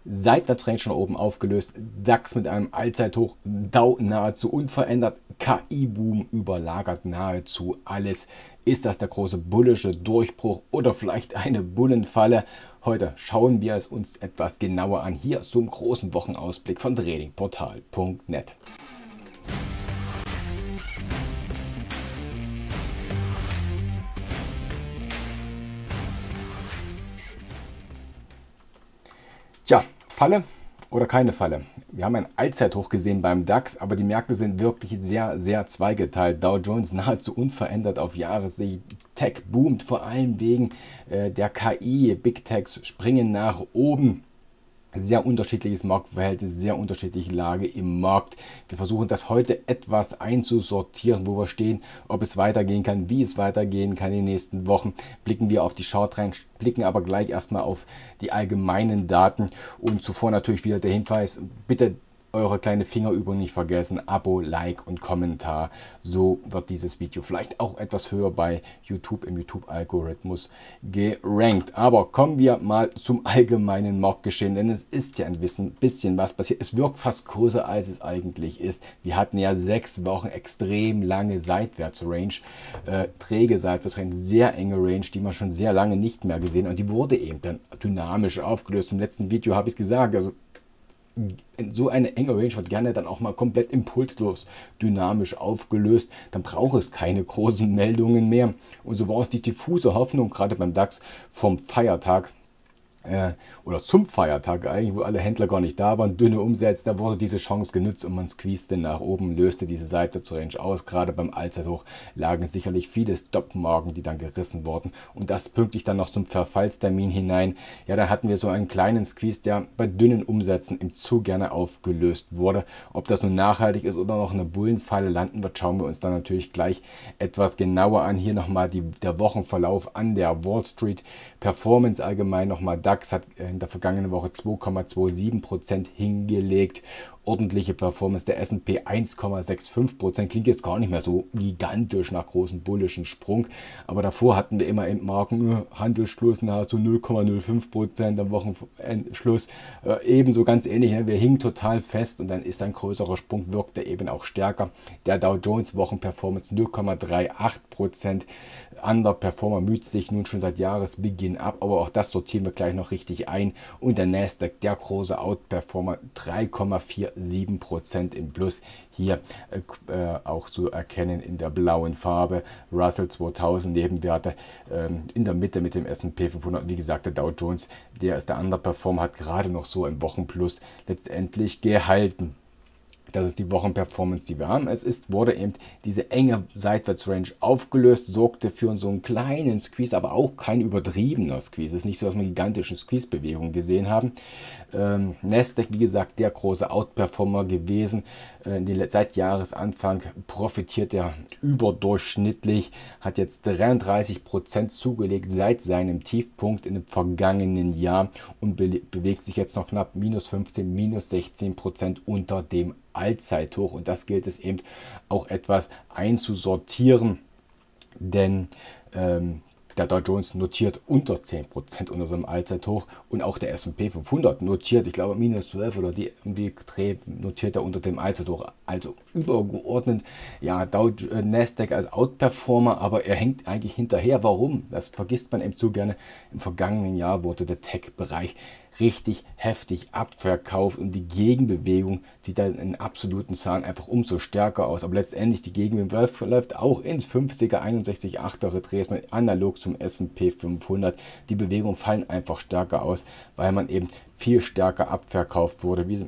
Seitwärtsrange schon oben aufgelöst, DAX mit einem Allzeithoch, Dow nahezu unverändert, KI-Boom überlagert nahezu alles. Ist das der große bullische Durchbruch oder vielleicht eine Bullenfalle? Heute schauen wir es uns etwas genauer an, hier zum großen Wochenausblick von tradingportal.net. Tja, Falle oder keine Falle? Wir haben ein Allzeithoch gesehen beim DAX, aber die Märkte sind wirklich sehr, sehr zweigeteilt. Dow Jones nahezu unverändert auf Jahressicht. Tech boomt vor allem wegen der KI. Big Techs springen nach oben. Sehr unterschiedliches Marktverhältnis, sehr unterschiedliche Lage im Markt. Wir versuchen das heute etwas einzusortieren, wo wir stehen, ob es weitergehen kann, wie es weitergehen kann in den nächsten Wochen. Blicken wir auf die Chart rein, blicken aber gleich erstmal auf die allgemeinen Daten und zuvor natürlich wieder der Hinweis, bitte eure kleine Fingerübung nicht vergessen, Abo, Like und Kommentar. So wird dieses Video vielleicht auch etwas höher bei YouTube im YouTube-Algorithmus gerankt. Aber kommen wir mal zum allgemeinen Marktgeschehen, denn es ist ja ein bisschen was passiert. Es wirkt fast größer, als es eigentlich ist. Wir hatten ja 6 Wochen extrem lange Seitwärtsrange, träge Seitwärtsrange, sehr enge Range, die man schon sehr lange nicht mehr gesehen hat. Und die wurde eben dann dynamisch aufgelöst. Im letzten Video habe ich es gesagt, also so eine enge Range wird gerne dann auch mal komplett impulslos dynamisch aufgelöst. Dann braucht es keine großen Meldungen mehr. Und so war es die diffuse Hoffnung, gerade beim DAX vom Feiertag oder zum Feiertag eigentlich, wo alle Händler gar nicht da waren, dünne Umsätze, da wurde diese Chance genutzt und man squeezte nach oben, löste diese Seitwärtsrange aus. Gerade beim Allzeithoch lagen sicherlich viele Stop-Marken, die dann gerissen wurden und das pünktlich dann noch zum Verfallstermin hinein. Ja, da hatten wir so einen kleinen Squeeze, der bei dünnen Umsätzen im Zug gerne aufgelöst wurde. Ob das nun nachhaltig ist oder noch eine Bullenfalle landen wird, schauen wir uns dann natürlich gleich etwas genauer an. Hier nochmal der Wochenverlauf an der Wall Street. Performance allgemein nochmal, DAX hat in der vergangenen Woche 2,27% hingelegt. Ordentliche Performance der S&P 1,65%. Klingt jetzt gar nicht mehr so gigantisch nach großen bullischen Sprung. Aber davor hatten wir immer im Marken Handelsschluss nahezu 0,05% am Wochenschluss. Ebenso ganz ähnlich. Ne? Wir hingen total fest und dann ist ein größerer Sprung, wirkte eben auch stärker. Der Dow Jones Wochenperformance 0,38%. Underperformer müht sich nun schon seit Jahresbeginn ab. Aber auch das sortieren wir gleich noch richtig ein. Und der Nasdaq, der große Outperformer, 3,47% im Plus. Hier auch zu erkennen in der blauen Farbe. Russell 2000 Nebenwerte in der Mitte mit dem S&P 500. Wie gesagt, der Dow Jones, der ist der Underperformer, hat gerade noch so im Wochenplus letztendlich gehalten. Das ist die Wochenperformance, die wir haben. Wurde eben diese enge Seitwärtsrange aufgelöst, sorgte für so einen kleinen Squeeze, aber auch kein übertriebener Squeeze. Es ist nicht so, dass wir gigantische Squeeze-Bewegungen gesehen haben. Nasdaq, wie gesagt, der große Outperformer gewesen. Seit Jahresanfang profitiert er überdurchschnittlich, hat jetzt 33% zugelegt seit seinem Tiefpunkt in dem vergangenen Jahr und bewegt sich jetzt noch knapp -15, -16% unter dem Allzeithoch. Und das gilt es eben auch etwas einzusortieren, denn der Dow Jones notiert unter 10% unter seinem Allzeithoch und auch der S&P 500 notiert, ich glaube, -12 oder die Dreh notiert er unter dem Allzeithoch. Also übergeordnet, ja, Nasdaq als Outperformer, aber er hängt eigentlich hinterher. Warum? Das vergisst man eben zu gerne. Im vergangenen Jahr wurde der Tech-Bereich richtig heftig abverkauft und die Gegenbewegung sieht dann in absoluten Zahlen einfach umso stärker aus. Aber letztendlich die Gegenbewegung läuft auch ins 50er, 61,8er Retracement analog zum S&P 500. Die Bewegungen fallen einfach stärker aus, weil man eben viel stärker abverkauft wurde. Wie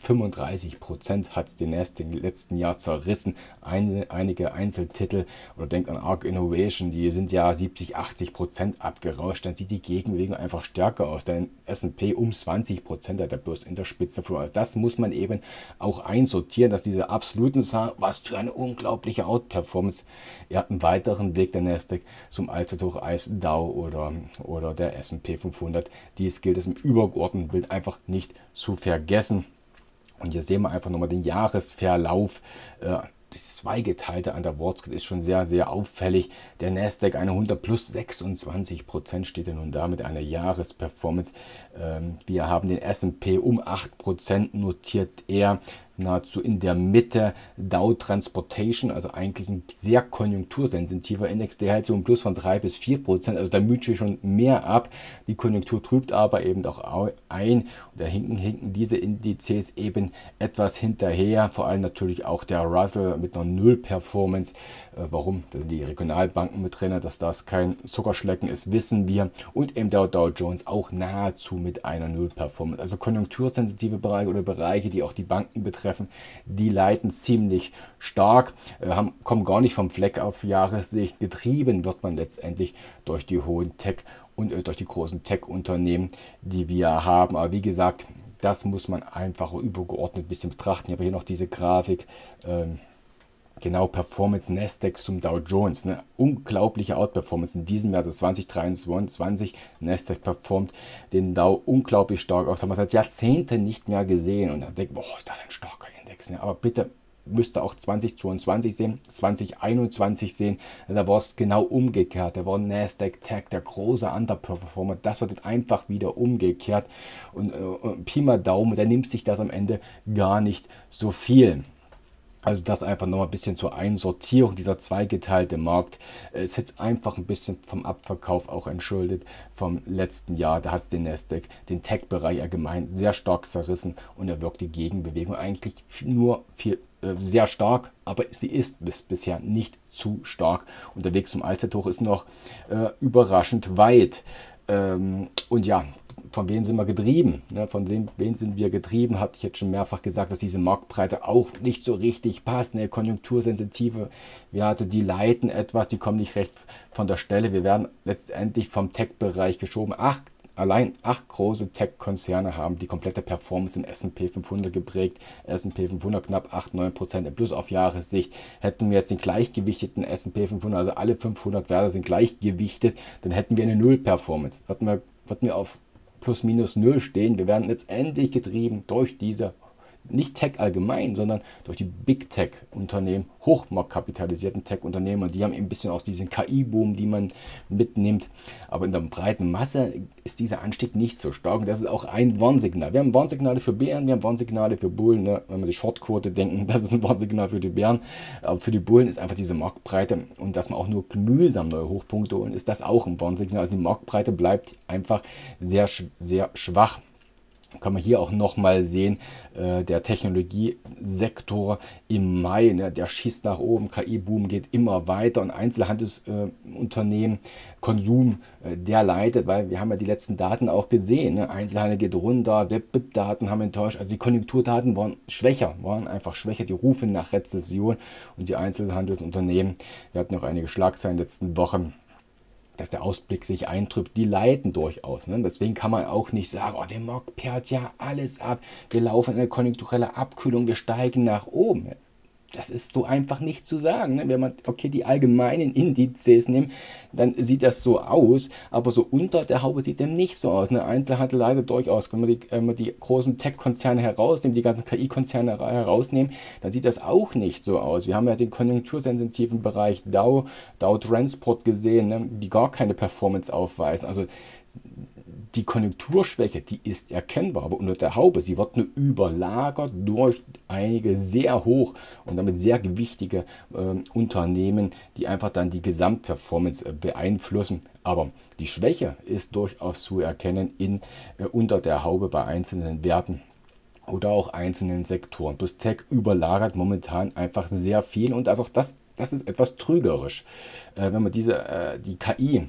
-35% hat es den Nasdaq im letzten Jahr zerrissen. Einige Einzeltitel oder denkt an ARK Innovation, die sind ja 70-80% abgerauscht. Dann sieht die Gegenbewegung einfach stärker aus. Denn S&P um 20% hat der Börse in der Spitze verloren. Also das muss man eben auch einsortieren, dass diese absoluten Zahlen, was für eine unglaubliche Outperformance. Er hat einen weiteren Weg der Nasdaq zum Allzeithoch als Dow oder der S&P 500. Dies gilt es im übergeordneten Bild einfach nicht zu vergessen. Und hier sehen wir einfach nochmal den Jahresverlauf das Zweigeteilte an der Wall Street ist schon sehr, sehr auffällig. Der Nasdaq 100 plus 26% steht ja nun da mit einer Jahresperformance. Wir haben den S&P um 8%, notiert er nahezu in der Mitte. Dow Transportation, also eigentlich ein sehr konjunktursensitiver Index, der hält so ein Plus von 3 bis 4%, also da müht schon mehr ab. Die Konjunktur trübt aber eben auch ein und da hinken diese Indizes eben etwas hinterher, vor allem natürlich auch der Russell mit einer Null-Performance. Warum? Da sind die Regionalbanken mit drin, dass das kein Zuckerschlecken ist, wissen wir. Und eben der Dow Jones auch nahezu mit einer Null-Performance. Also konjunktursensitive Bereiche oder Bereiche, die auch die Banken betreffen, die leiden ziemlich stark, kommen gar nicht vom Fleck auf Jahressicht. Getrieben wird man letztendlich durch die hohen Tech- und durch die großen Tech-Unternehmen, die wir haben. Aber wie gesagt, das muss man einfach übergeordnet ein bisschen betrachten. Ich habe hier noch diese Grafik. Genau, Performance Nasdaq zum Dow Jones. Ne? Unglaubliche Outperformance in diesem Jahr, das 2023. Nasdaq performt den Dow unglaublich stark aus. Haben wir seit Jahrzehnten nicht mehr gesehen. Und dann denkt man, oh, ist das ein starker Index. Ne? Aber bitte müsst ihr auch 2022 sehen, 2021 sehen. Da war es genau umgekehrt. Da war Nasdaq Tech der große Underperformer. Das wird einfach wieder umgekehrt. Und Pi mal Daumen, der nimmt sich das am Ende gar nicht so viel. Also das einfach nochmal ein bisschen zur Einsortierung. Dieser zweigeteilte Markt ist jetzt einfach ein bisschen vom Abverkauf auch entschuldet vom letzten Jahr. Da hat es den Nasdaq, den Tech-Bereich allgemein sehr stark zerrissen und er wirkt die Gegenbewegung eigentlich nur sehr stark, aber sie ist bisher nicht zu stark. Und der Weg zum Allzeithoch ist noch überraschend weit. Und ja, von wem sind wir getrieben? Von wem sind wir getrieben? Hatte ich jetzt schon mehrfach gesagt, dass diese Marktbreite auch nicht so richtig passt. Konjunktursensitive Werte, die leiten etwas, die kommen nicht recht von der Stelle. Wir werden letztendlich vom Tech-Bereich geschoben. Allein 8 große Tech-Konzerne haben die komplette Performance im S&P 500 geprägt. S&P 500 knapp 8-9% im Plus auf Jahressicht. Hätten wir jetzt den gleichgewichteten S&P 500, also alle 500 Werte sind gleichgewichtet, dann hätten wir eine Null-Performance. Würden wir auf plus minus null stehen. Wir werden letztendlich getrieben durch diese, nicht Tech allgemein, sondern durch die Big Tech-Unternehmen, hochmarktkapitalisierten Tech-Unternehmen, und die haben ein bisschen aus diesem KI-Boom, die man mitnimmt. Aber in der breiten Masse ist dieser Anstieg nicht so stark und das ist auch ein Warnsignal. Wir haben Warnsignale für Bären, wir haben Warnsignale für Bullen. Ne? Wenn wir die Shortquote denken, das ist ein Warnsignal für die Bären. Aber für die Bullen ist einfach diese Marktbreite und dass man auch nur mühsam neue Hochpunkte holen, ist das auch ein Warnsignal. Also die Marktbreite bleibt einfach sehr, sehr schwach. Kann man hier auch nochmal sehen, der Technologiesektor im Mai, ne, der schießt nach oben, KI-Boom geht immer weiter und Einzelhandelsunternehmen, Konsum, der leidet, weil wir haben ja die letzten Daten auch gesehen, ne? Einzelhandel geht runter, Web-Daten haben enttäuscht, also die Konjunkturdaten waren einfach schwächer, die rufen nach Rezession und die Einzelhandelsunternehmen, wir hatten noch einige Schlagzeilen in den letzten Wochen, dass der Ausblick sich eintrübt, die leiden durchaus. Ne? Deswegen kann man auch nicht sagen, oh, der Markt perrt ja alles ab, wir laufen in eine konjunkturelle Abkühlung, wir steigen nach oben. Das ist so einfach nicht zu sagen. Ne? Wenn man die allgemeinen Indizes nimmt, dann sieht das so aus, aber so unter der Haube sieht es eben nicht so aus. Ne? Einzelhandel leidet durchaus. Wenn wir die großen Tech-Konzerne herausnehmen, die ganzen KI-Konzerne herausnehmen, dann sieht das auch nicht so aus. Wir haben ja den konjunktursensitiven Bereich Dow Transport gesehen, ne? Die gar keine Performance aufweisen. Also die Konjunkturschwäche, die ist erkennbar, aber unter der Haube, sie wird nur überlagert durch einige sehr hoch und damit sehr gewichtige Unternehmen, die einfach dann die Gesamtperformance beeinflussen. Aber die Schwäche ist durchaus zu erkennen unter der Haube bei einzelnen Werten oder auch einzelnen Sektoren. Plus Tech überlagert momentan einfach sehr viel und also auch das ist etwas trügerisch. Wenn man die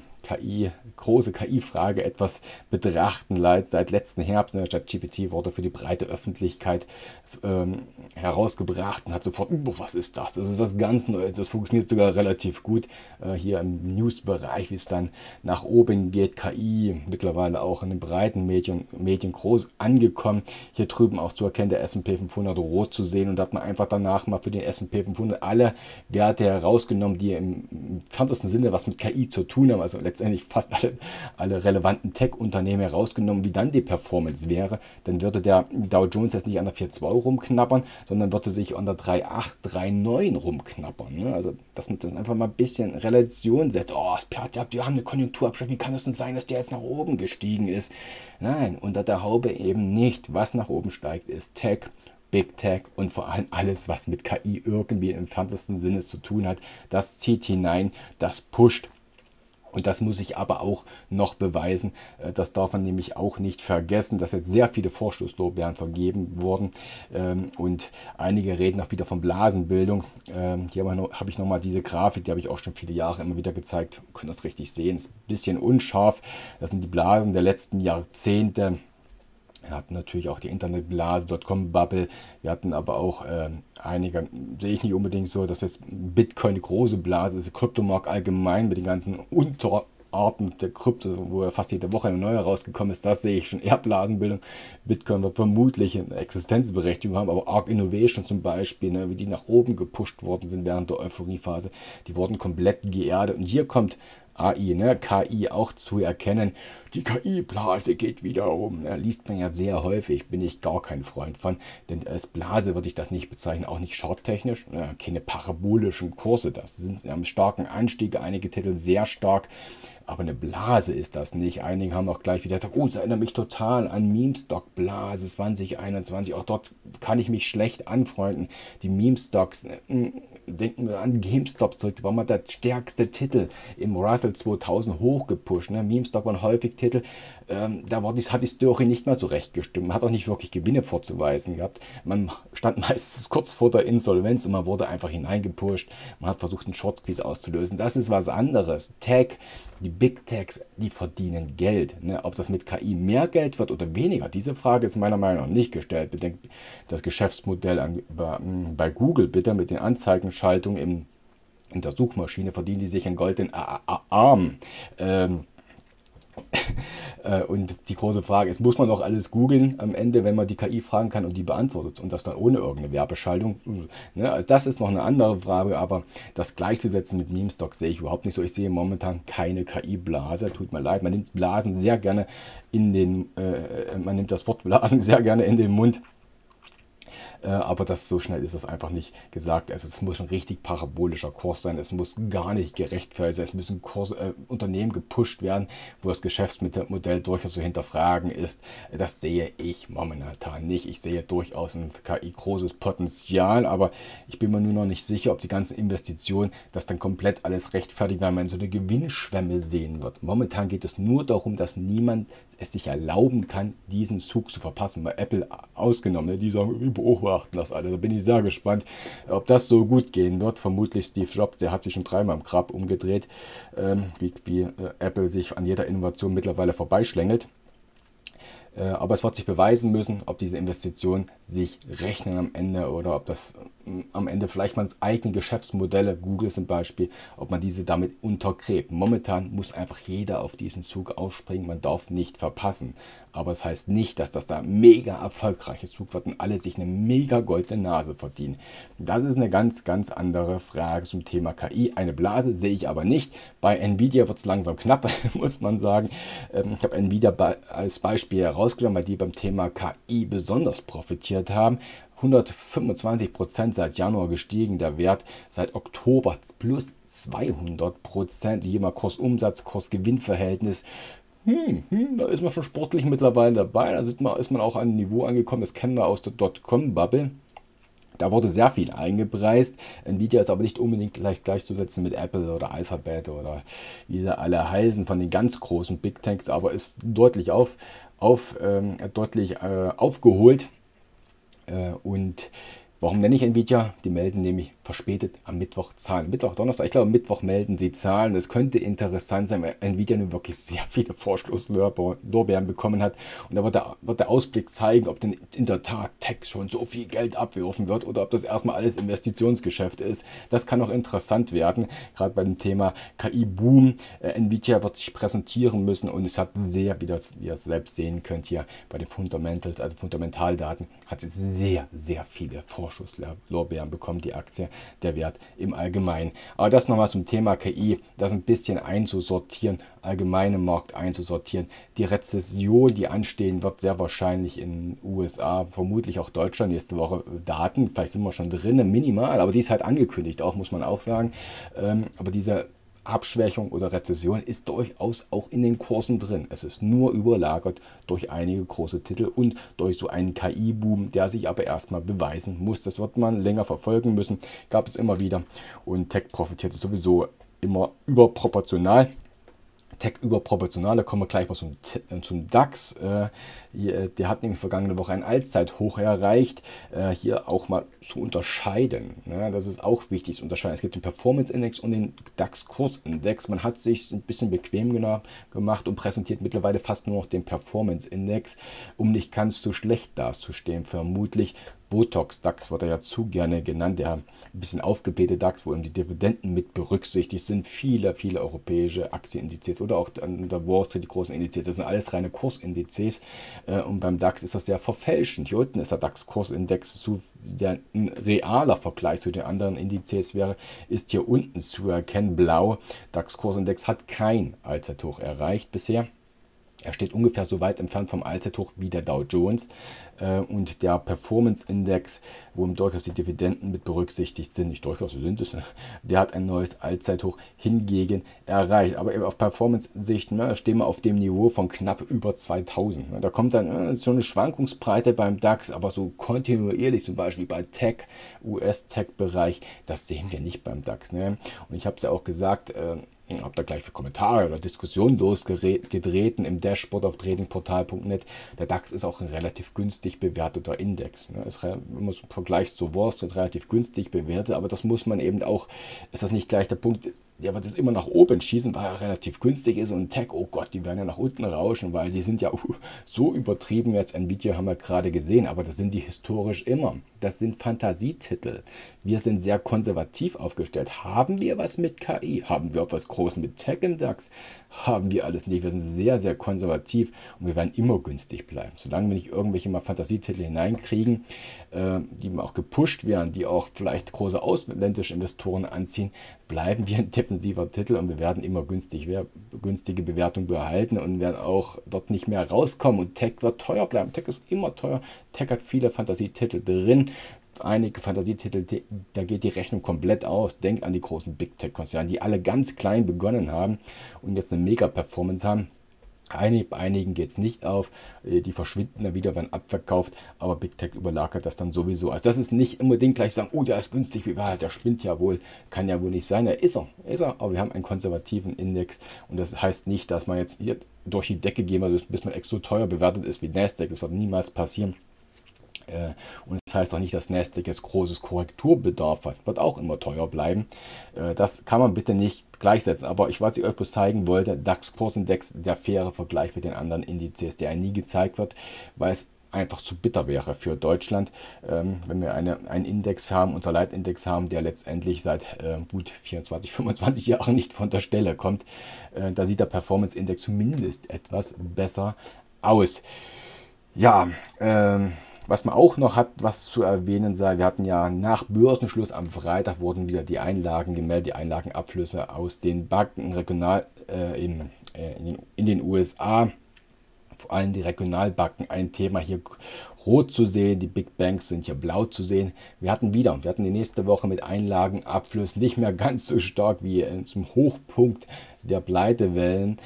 große KI-Frage etwas betrachten, seit letzten Herbst, ChatGPT wurde für die breite Öffentlichkeit herausgebracht und hat sofort, was ist das? Das ist was ganz Neues, das funktioniert sogar relativ gut hier im News-Bereich, wie es dann nach oben geht. KI mittlerweile auch in den breiten Medien groß angekommen. Hier drüben auch zu erkennen, der S&P 500 rot zu sehen und da hat man einfach danach mal für den S&P 500 alle Werte herausgenommen, die im entferntesten Sinne was mit KI zu tun haben, also letztendlich letztendlich fast alle relevanten Tech-Unternehmen herausgenommen, wie dann die Performance wäre, dann würde der Dow Jones jetzt nicht an der 4,2 rumknabbern, sondern würde sich an der 3,8, 3,9 rumknabbern. Ne? Also, dass man das einfach mal ein bisschen in Relation setzt. Oh, wir haben eine Konjunkturabschwächung, wie kann es denn sein, dass der jetzt nach oben gestiegen ist? Nein, unter der Haube eben nicht. Was nach oben steigt, ist Tech, Big Tech und vor allem alles, was mit KI irgendwie im entferntesten Sinne zu tun hat. Das zieht hinein, das pusht. Und das muss ich aber auch noch beweisen. Das darf man nämlich auch nicht vergessen, dass jetzt sehr viele Vorstoßlorbeeren vergeben wurden. Und einige reden auch wieder von Blasenbildung. Hier habe ich nochmal diese Grafik, die habe ich auch schon viele Jahre immer wieder gezeigt. Ihr könnt das richtig sehen. Ist ein bisschen unscharf. Das sind die Blasen der letzten Jahrzehnte. Wir hatten natürlich auch die Internetblase, Dotcom-Bubble. Wir hatten aber auch einige, sehe ich nicht unbedingt so, dass jetzt Bitcoin eine große Blase ist, der Kryptomarkt allgemein mit den ganzen Unterarten der Krypto, wo ja fast jede Woche eine neue rausgekommen ist. Das sehe ich schon eher Blasenbildung. Bitcoin wird vermutlich eine Existenzberechtigung haben, aber Arc Innovation zum Beispiel, ne, wie die nach oben gepusht worden sind während der Euphoriephase, die wurden komplett geerdet. Und hier kommt AI, ne, KI auch zu erkennen. Die KI-Blase geht wieder um. Ne, liest man ja sehr häufig, bin ich gar kein Freund von. Denn als Blase würde ich das nicht bezeichnen, auch nicht charttechnisch. Ne, keine parabolischen Kurse, das sind am starken Anstieg, einige Titel sehr stark. Aber eine Blase ist das nicht. Einige haben auch gleich wieder gesagt, oh, es erinnert mich total an Meme-Stock-Blase 2021. Auch dort kann ich mich schlecht anfreunden. Die Meme-Stocks, denken wir an GameStop zurück, da war mal der stärkste Titel im Russell 2000 hochgepusht. Ne? Meme-Stock waren häufig Titel, hat die Story nicht mehr so recht gestimmt. Man hat auch nicht wirklich Gewinne vorzuweisen gehabt. Man stand meistens kurz vor der Insolvenz und man wurde einfach hineingepusht. Man hat versucht, einen Short-Squeeze auszulösen. Das ist was anderes. Tech, die Big Techs, die verdienen Geld. Ne? Ob das mit KI mehr Geld wird oder weniger, diese Frage ist meiner Meinung nach nicht gestellt. Bedenkt das Geschäftsmodell bei Google bitte mit den Anzeigenschaltungen in der Suchmaschine, verdienen die sich einen goldenen Arm. Und die große Frage ist, muss man auch alles googeln am Ende, wenn man die KI fragen kann und die beantwortet und das dann ohne irgendeine Werbeschaltung? Ne? Also das ist noch eine andere Frage, aber das gleichzusetzen mit Meme-Stock sehe ich überhaupt nicht so. Ich sehe momentan keine KI-Blase, tut mir leid. Man nimmt Blasen sehr gerne man nimmt das Wort Blasen sehr gerne in den Mund. Aber so schnell ist das einfach nicht gesagt. Also es muss ein richtig parabolischer Kurs sein. Es muss gar nicht gerechtfertigt sein. Es müssen Unternehmen gepusht werden, wo das Geschäftsmodell durchaus zu hinterfragen ist. Das sehe ich momentan nicht. Ich sehe durchaus ein KI großes Potenzial, aber ich bin mir nur noch nicht sicher, ob die ganzen Investitionen das dann komplett alles rechtfertigen, weil man so eine Gewinnschwemme sehen wird. Momentan geht es nur darum, dass niemand es sich erlauben kann, diesen Zug zu verpassen. Bei Apple ausgenommen, ne? Die sagen, wir beobachten das alle. Da bin ich sehr gespannt, ob das so gut gehen wird. Vermutlich Steve Jobs, der hat sich schon dreimal im Grab umgedreht, wie Apple sich an jeder Innovation mittlerweile vorbeischlängelt. Aber es wird sich beweisen müssen, ob diese Investitionen sich rechnen am Ende oder ob das am Ende vielleicht mal eigene Geschäftsmodelle, Google zum Beispiel, ob man diese damit untergräbt. Momentan muss einfach jeder auf diesen Zug aufspringen, man darf nicht verpassen. Aber das heißt nicht, dass das da mega erfolgreiches Zug wird und alle sich eine mega goldene Nase verdienen. Das ist eine ganz, ganz andere Frage zum Thema KI. Eine Blase sehe ich aber nicht. Bei Nvidia wird es langsam knapp, muss man sagen. Ich habe Nvidia als Beispiel herausgenommen, weil die beim Thema KI besonders profitiert haben. 125% seit Januar gestiegen, der Wert seit Oktober plus 200%. Hier mal Kursumsatz, Kursgewinnverhältnis. Da ist man schon sportlich mittlerweile dabei. Da ist man auch an ein Niveau angekommen, das kennen wir aus der Dotcom-Bubble. Da wurde sehr viel eingepreist. Nvidia ist aber nicht unbedingt gleichzusetzen mit Apple oder Alphabet oder wie sie alle heißen von den ganz großen Big Techs, aber ist deutlich aufgeholt. Und warum nenne ich Nvidia? Die melden nämlich verspätet am Mittwoch Zahlen. Mittwoch, Donnerstag, ich glaube am Mittwoch melden sie Zahlen. Es könnte interessant sein, weil Nvidia nun wirklich sehr viele Vorschusslorbeeren bekommen hat. Und da wird der Ausblick zeigen, ob denn in der Tat Tech schon so viel Geld abwerfen wird oder ob das erstmal alles Investitionsgeschäft ist. Das kann auch interessant werden, gerade bei dem Thema KI-Boom. Nvidia wird sich präsentieren müssen und es hat sehr, wie ihr selbst sehen könnt hier bei den Fundamentals, also Fundamentaldaten, hat es sehr, sehr viele Vorschusslorbeeren bekommen, die Aktie. der Wert im Allgemeinen. Aber das nochmal zum Thema KI, das ein bisschen einzusortieren, allgemeinen Markt einzusortieren. Die Rezession, die anstehen wird, sehr wahrscheinlich in den USA, vermutlich auch Deutschland, nächste Woche Daten, vielleicht sind wir schon drin, minimal, aber die ist halt angekündigt, auch muss man auch sagen. Aber diese Abschwächung oder Rezession ist durchaus auch in den Kursen drin. Es ist nur überlagert durch einige große Titel und durch so einen KI-Boom, der sich aber erstmal beweisen muss. Das wird man länger verfolgen müssen, gab es immer wieder. Und Tech profitierte sowieso immer überproportional. Tech überproportional, da kommen wir gleich mal zum DAX. Der hat nämlich vergangene Woche ein Allzeithoch erreicht. Hier auch mal zu unterscheiden. Ne? Das ist auch wichtig zu unterscheiden. Es gibt den Performance-Index und den DAX-Kursindex. Man hat sich ein bisschen bequem gemacht und präsentiert mittlerweile fast nur noch den Performance-Index, um nicht ganz so schlecht dazustehen, vermutlich. Botox-DAX wird er ja zu gerne genannt, der ein bisschen aufgeblähte DAX, wo eben die Dividenden mit berücksichtigt sind. Viele europäische Aktienindizes oder auch an der Wall Street die großen Indizes, das sind alles reine Kursindizes. Und beim DAX ist das sehr verfälschend. Hier unten ist der DAX-Kursindex, der ein realer Vergleich zu den anderen Indizes wäre, ist hier unten zu erkennen, blau. DAX-Kursindex hat kein Allzeithoch erreicht bisher. Er steht ungefähr so weit entfernt vom Allzeithoch wie der Dow Jones und der Performance-Index, wo durchaus die Dividenden mit berücksichtigt sind, nicht durchaus, so sind es, der hat ein neues Allzeithoch hingegen erreicht. Aber eben auf Performance-Sicht stehen wir auf dem Niveau von knapp über 2000. Da kommt dann so eine Schwankungsbreite beim DAX, aber so kontinuierlich, zum Beispiel bei Tech, US-Tech-Bereich, das sehen wir nicht beim DAX. Ne? Und ich habe es ja auch gesagt, habe da gleich für Kommentare oder Diskussionen losgetreten im Dashboard auf tradingportal.net. Der DAX ist auch ein relativ günstig bewerteter Index. Wenn man es im Vergleich zur Wall Street relativ günstig bewertet, aber das muss man eben auch, ist das nicht gleich der Punkt, der wird es immer nach oben schießen, weil er relativ günstig ist und Tech, oh Gott, die werden ja nach unten rauschen, weil die sind ja so übertrieben. Jetzt Nvidia haben wir gerade gesehen, aber das sind die historisch immer. Das sind Fantasietitel. Wir sind sehr konservativ aufgestellt. Haben wir was mit KI? Haben wir auch was Großes mit Tech im DAX? Haben wir alles nicht. Wir sind sehr konservativ und wir werden immer günstig bleiben. Solange wir nicht irgendwelche mal Fantasietitel hineinkriegen, die auch gepusht werden, die auch vielleicht große ausländische Investoren anziehen, bleiben wir ein defensiver Titel und wir werden immer günstige Bewertung behalten und werden auch dort nicht mehr rauskommen. Und Tech wird teuer bleiben. Tech ist immer teuer. Tech hat viele Fantasietitel drin. Einige Fantasietitel, da geht die Rechnung komplett aus. Denk an die großen Big Tech-Konzerne, die alle ganz klein begonnen haben und jetzt eine Mega-Performance haben. Bei einigen geht es nicht auf, die verschwinden dann wieder, werden abverkauft, aber Big Tech überlagert das dann sowieso. Also das ist nicht unbedingt gleich sagen, oh, der ist günstig, der spinnt ja wohl, kann ja wohl nicht sein. Ist er, aber wir haben einen konservativen Index und das heißt nicht, dass man jetzt hier durch die Decke gehen wird, bis man extra teuer bewertet ist wie Nasdaq, das wird niemals passieren. Und das heißt auch nicht, dass Nasdaq jetzt großes Korrekturbedarf hat, wird auch immer teuer bleiben. Das kann man bitte nicht gleichsetzen. Aber was ich euch bloß zeigen wollte, DAX-Kursindex, der faire Vergleich mit den anderen Indizes, der nie gezeigt wird, weil es einfach zu bitter wäre für Deutschland, wenn wir einen Index haben, unser Leitindex haben, der letztendlich seit gut 24, 25 Jahren nicht von der Stelle kommt. Da sieht der Performance-Index zumindest etwas besser aus. Ja, was man auch noch hat, was zu erwähnen sei, wir hatten ja nach Börsenschluss am Freitag wurden wieder die Einlagen gemeldet, die Einlagenabflüsse aus den Banken regional in den USA. Vor allem die Regionalbanken ein Thema hier rot zu sehen, die Big Banks sind hier blau zu sehen. Wir hatten die nächste Woche mit Einlagenabflüssen nicht mehr ganz so stark wie zum Hochpunkt der Pleitewellen,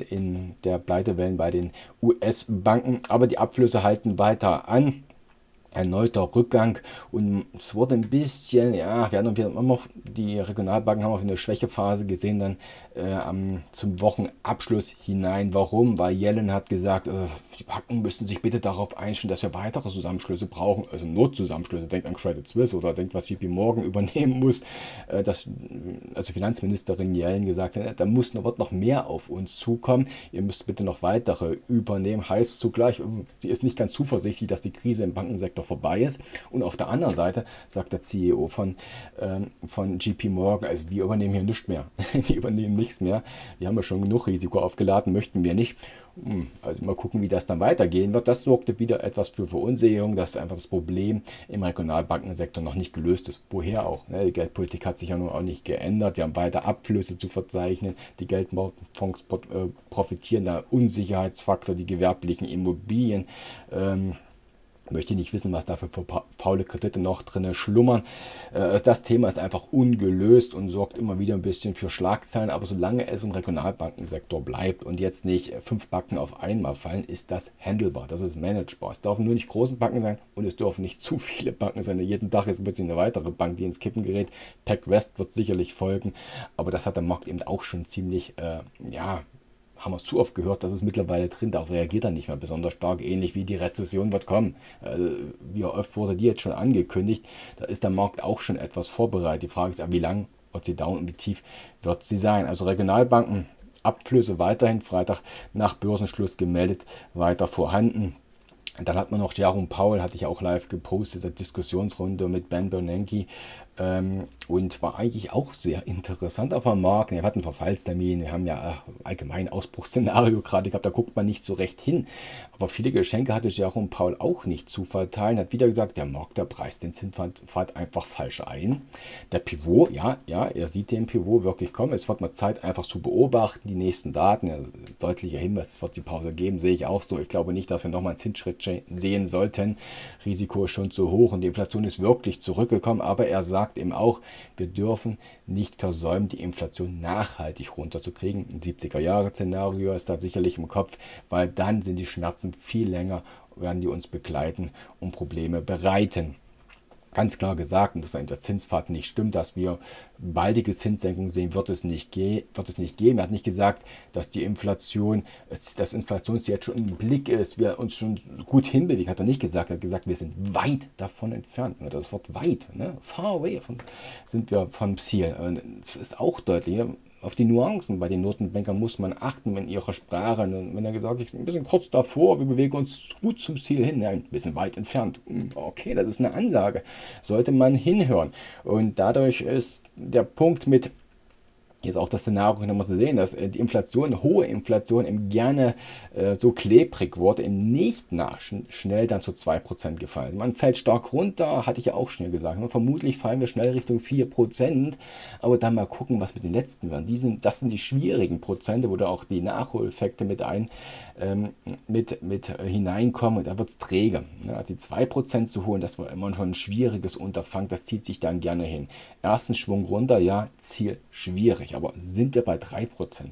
bei den US-Banken, aber die Abflüsse halten weiter an. Erneuter Rückgang und es wurde ein bisschen, ja, wir haben noch die Regionalbanken haben auch eine Schwächephase gesehen, dann zum Wochenabschluss hinein. Warum? Weil Yellen hat gesagt, die Banken müssen sich bitte darauf einstellen, dass wir weitere Zusammenschlüsse brauchen, also Notzusammenschlüsse. Denkt an Credit Suisse oder denkt, was JP Morgan übernehmen muss. Also Finanzministerin Yellen gesagt hat, wird noch mehr auf uns zukommen. Ihr müsst bitte noch weitere übernehmen. Heißt zugleich, sie ist nicht ganz zuversichtlich, dass die Krise im Bankensektor vorbei ist. Und auf der anderen Seite sagt der CEO von JP Morgan, also wir übernehmen hier nichts mehr. Wir übernehmen nichts mehr. Wir haben ja schon genug Risiko aufgeladen, möchten wir nicht. Also mal gucken, wie das dann weitergehen wird. Das sorgte wieder etwas für Verunsicherung, dass einfach das Problem im Regionalbankensektor noch nicht gelöst ist. Woher auch? Die Geldpolitik hat sich ja nun auch nicht geändert. Wir haben weiter Abflüsse zu verzeichnen. Die Geldmarktfonds profitieren, der Unsicherheitsfaktor, die gewerblichen Immobilien. Möchte nicht wissen, was da für faule Kredite noch drin schlummern. Das Thema ist einfach ungelöst und sorgt immer wieder ein bisschen für Schlagzeilen. Aber solange es im Regionalbankensektor bleibt und jetzt nicht 5 Banken auf einmal fallen, ist das handelbar. Das ist managebar. Es dürfen nur nicht große Banken sein und es dürfen nicht zu viele Banken sein. Jeden Tag ist plötzlich eine weitere Bank, die ins Kippen gerät. PacWest wird sicherlich folgen. Aber das hat der Markt eben auch schon ziemlich, haben wir es zu oft gehört, dass es mittlerweile drin, darauf reagiert er nicht mehr besonders stark, ähnlich wie die Rezession wird kommen. Wie oft wurde die jetzt schon angekündigt, da ist der Markt auch schon etwas vorbereitet. Die Frage ist ja, wie lang wird sie dauern und wie tief wird sie sein. Also Regionalbanken, Abflüsse weiterhin Freitag nach Börsenschluss gemeldet, weiter vorhanden. Dann hat man noch Jerome Powell, hatte ich auch live gepostet, eine Diskussionsrunde mit Ben Bernanke und war eigentlich auch sehr interessant auf dem Markt. Wir hatten einen Verfallstermin, wir haben ja allgemein Ausbruchsszenario gerade gehabt, da guckt man nicht so recht hin. Aber viele Geschenke hatte Jerome Powell auch nicht zu verteilen, hat wieder gesagt, der Markt, der preist den Zinspfad einfach falsch ein. Der Pivot, ja, er sieht den Pivot wirklich kommen. Es wird mal Zeit, einfach zu beobachten, die nächsten Daten. Ja, deutlicher Hinweis, es wird die Pause geben, sehe ich auch so. Ich glaube nicht, dass wir nochmal einen Zinsschritt sehen sollten. Risiko ist schon zu hoch und die Inflation ist wirklich zurückgekommen, aber er sagt eben auch, wir dürfen nicht versäumen, die Inflation nachhaltig runterzukriegen. Ein 70er-Jahre-Szenario ist da sicherlich im Kopf, weil dann sind die Schmerzen viel länger, werden die uns begleiten und Probleme bereiten. Ganz klar gesagt, und dass der Zinspfad nicht stimmt, dass wir baldige Zinssenkungen sehen, wird es nicht geben. Er hat nicht gesagt, dass die Inflation, das Inflationsziel jetzt schon im Blick ist, wir uns schon gut hinbewegen, hat er nicht gesagt. Er hat gesagt, wir sind weit davon entfernt. Das Wort weit, far away, sind wir vom Ziel. Und es ist auch deutlich. Auf die Nuancen bei den Notenbankern muss man achten in ihrer Sprache. Und wenn er gesagt hat, ich bin ein bisschen kurz davor, wir bewegen uns gut zum Ziel hin, ein bisschen weit entfernt. Okay, das ist eine Ansage. Sollte man hinhören. Und dadurch ist der Punkt mit, hier ist auch das Szenario, noch mal zu sehen, dass die Inflation, hohe Inflation, eben gerne so klebrig wurde, eben nicht schnell dann zu 2% gefallen. Also man fällt stark runter, hatte ich ja auch schnell gesagt. Vermutlich fallen wir schnell Richtung 4%, aber dann mal gucken, was mit den letzten werden. Das sind die schwierigen Prozente, wo da auch die Nachholeffekte mit hineinkommen und da wird es träge. Also die 2% zu holen, das war immer schon ein schwieriges Unterfangen, das zieht sich dann gerne hin. Ersten Schwung runter, ja, Ziel schwierig. Aber sind wir bei 3%?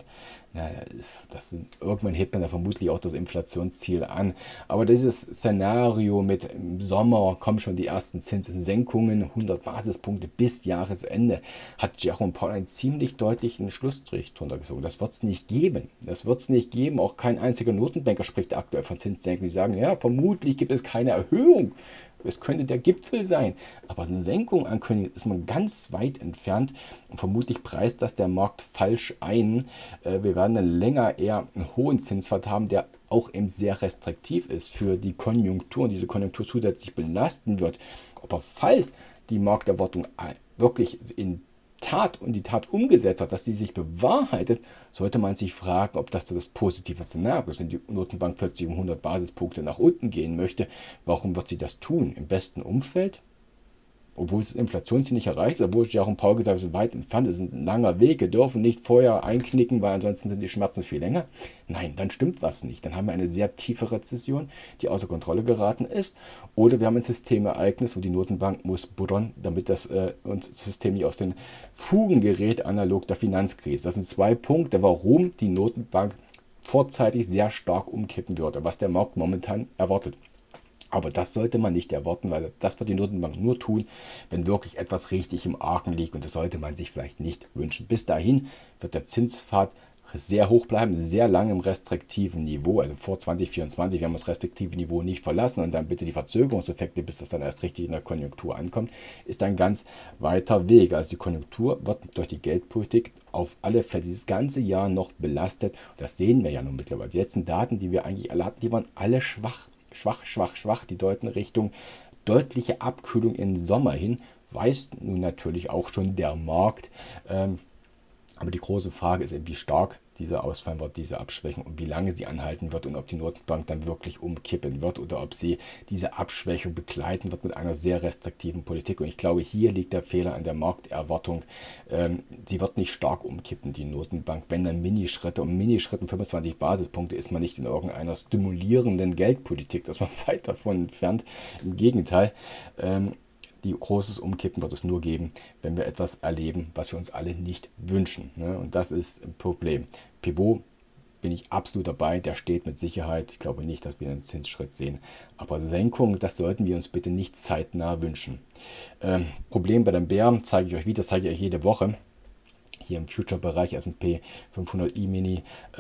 Irgendwann hebt man da vermutlich auch das Inflationsziel an. Aber dieses Szenario mit im Sommer kommen schon die ersten Zinssenkungen, 100 Basispunkte bis Jahresende, hat Jerome Powell einen ziemlich deutlichen Schlussstrich drunter gezogen. Das wird es nicht geben. Das wird es nicht geben. Auch kein einziger Notenbanker spricht aktuell von Zinssenkungen. Die sagen, ja, vermutlich gibt es keine Erhöhung. Es könnte der Gipfel sein, aber eine Senkung ankündigen ist man ganz weit entfernt und vermutlich preist das der Markt falsch ein. Wir werden dann länger eher einen hohen Zinspfad haben, der auch eben sehr restriktiv ist für die Konjunktur und diese Konjunktur zusätzlich belasten wird. Aber falls die Markterwartung wirklich in die Tat umgesetzt hat, dass sie sich bewahrheitet, sollte man sich fragen, ob das positive Szenario ist. Wenn die Notenbank plötzlich um 100 Basispunkte nach unten gehen möchte, warum wird sie das tun? Im besten Umfeld? Obwohl das Inflationsziel nicht erreicht ist, obwohl Jerome Powell gesagt hat, es ist weit entfernt, es ist ein langer Weg, wir dürfen nicht vorher einknicken, weil ansonsten sind die Schmerzen viel länger. Nein, dann stimmt was nicht. Dann haben wir eine sehr tiefe Rezession, die außer Kontrolle geraten ist. Oder wir haben ein Systemereignis, wo die Notenbank muss buddern, damit das System nicht aus den Fugen gerät, analog der Finanzkrise. Das sind 2 Punkte, warum die Notenbank vorzeitig sehr stark umkippen würde, was der Markt momentan erwartet. Aber das sollte man nicht erwarten, weil das wird die Notenbank nur tun, wenn wirklich etwas richtig im Argen liegt. Und das sollte man sich vielleicht nicht wünschen. Bis dahin wird der Zinspfad sehr hoch bleiben, sehr lange im restriktiven Niveau. Also vor 2024 werden wir das restriktive Niveau nicht verlassen und dann bitte die Verzögerungseffekte, bis das dann erst richtig in der Konjunktur ankommt, ist ein ganz weiter Weg. Also die Konjunktur wird durch die Geldpolitik auf alle Fälle dieses ganze Jahr noch belastet. Und das sehen wir ja nun mittlerweile. Die letzten Daten, die wir eigentlich alle hatten, die waren alle schwach. Schwach, die deuten Richtung deutliche Abkühlung im Sommer hin, weiß nun natürlich auch schon der Markt. Aber die große Frage ist eben, wie stark diese ausfallen wird, diese Abschwächung und wie lange sie anhalten wird und ob die Notenbank dann wirklich umkippen wird oder ob sie diese Abschwächung begleiten wird mit einer sehr restriktiven Politik. Und ich glaube, hier liegt der Fehler an der Markterwartung. Sie wird nicht stark umkippen, die Notenbank, wenn dann Minischritte. Und Minischritten 25 Basispunkte ist man nicht in irgendeiner stimulierenden Geldpolitik, das man weit davon entfernt. Im Gegenteil, die großes Umkippen wird es nur geben, wenn wir etwas erleben, was wir uns alle nicht wünschen. Ne? Und das ist ein Problem. Pivot bin ich absolut dabei, der steht mit Sicherheit. Ich glaube nicht, dass wir einen Zinsschritt sehen. Aber Senkung, das sollten wir uns bitte nicht zeitnah wünschen. Problem bei den Bären zeige ich euch wieder, das zeige ich euch jede Woche. Hier im Future-Bereich S&P 500 E-Mini.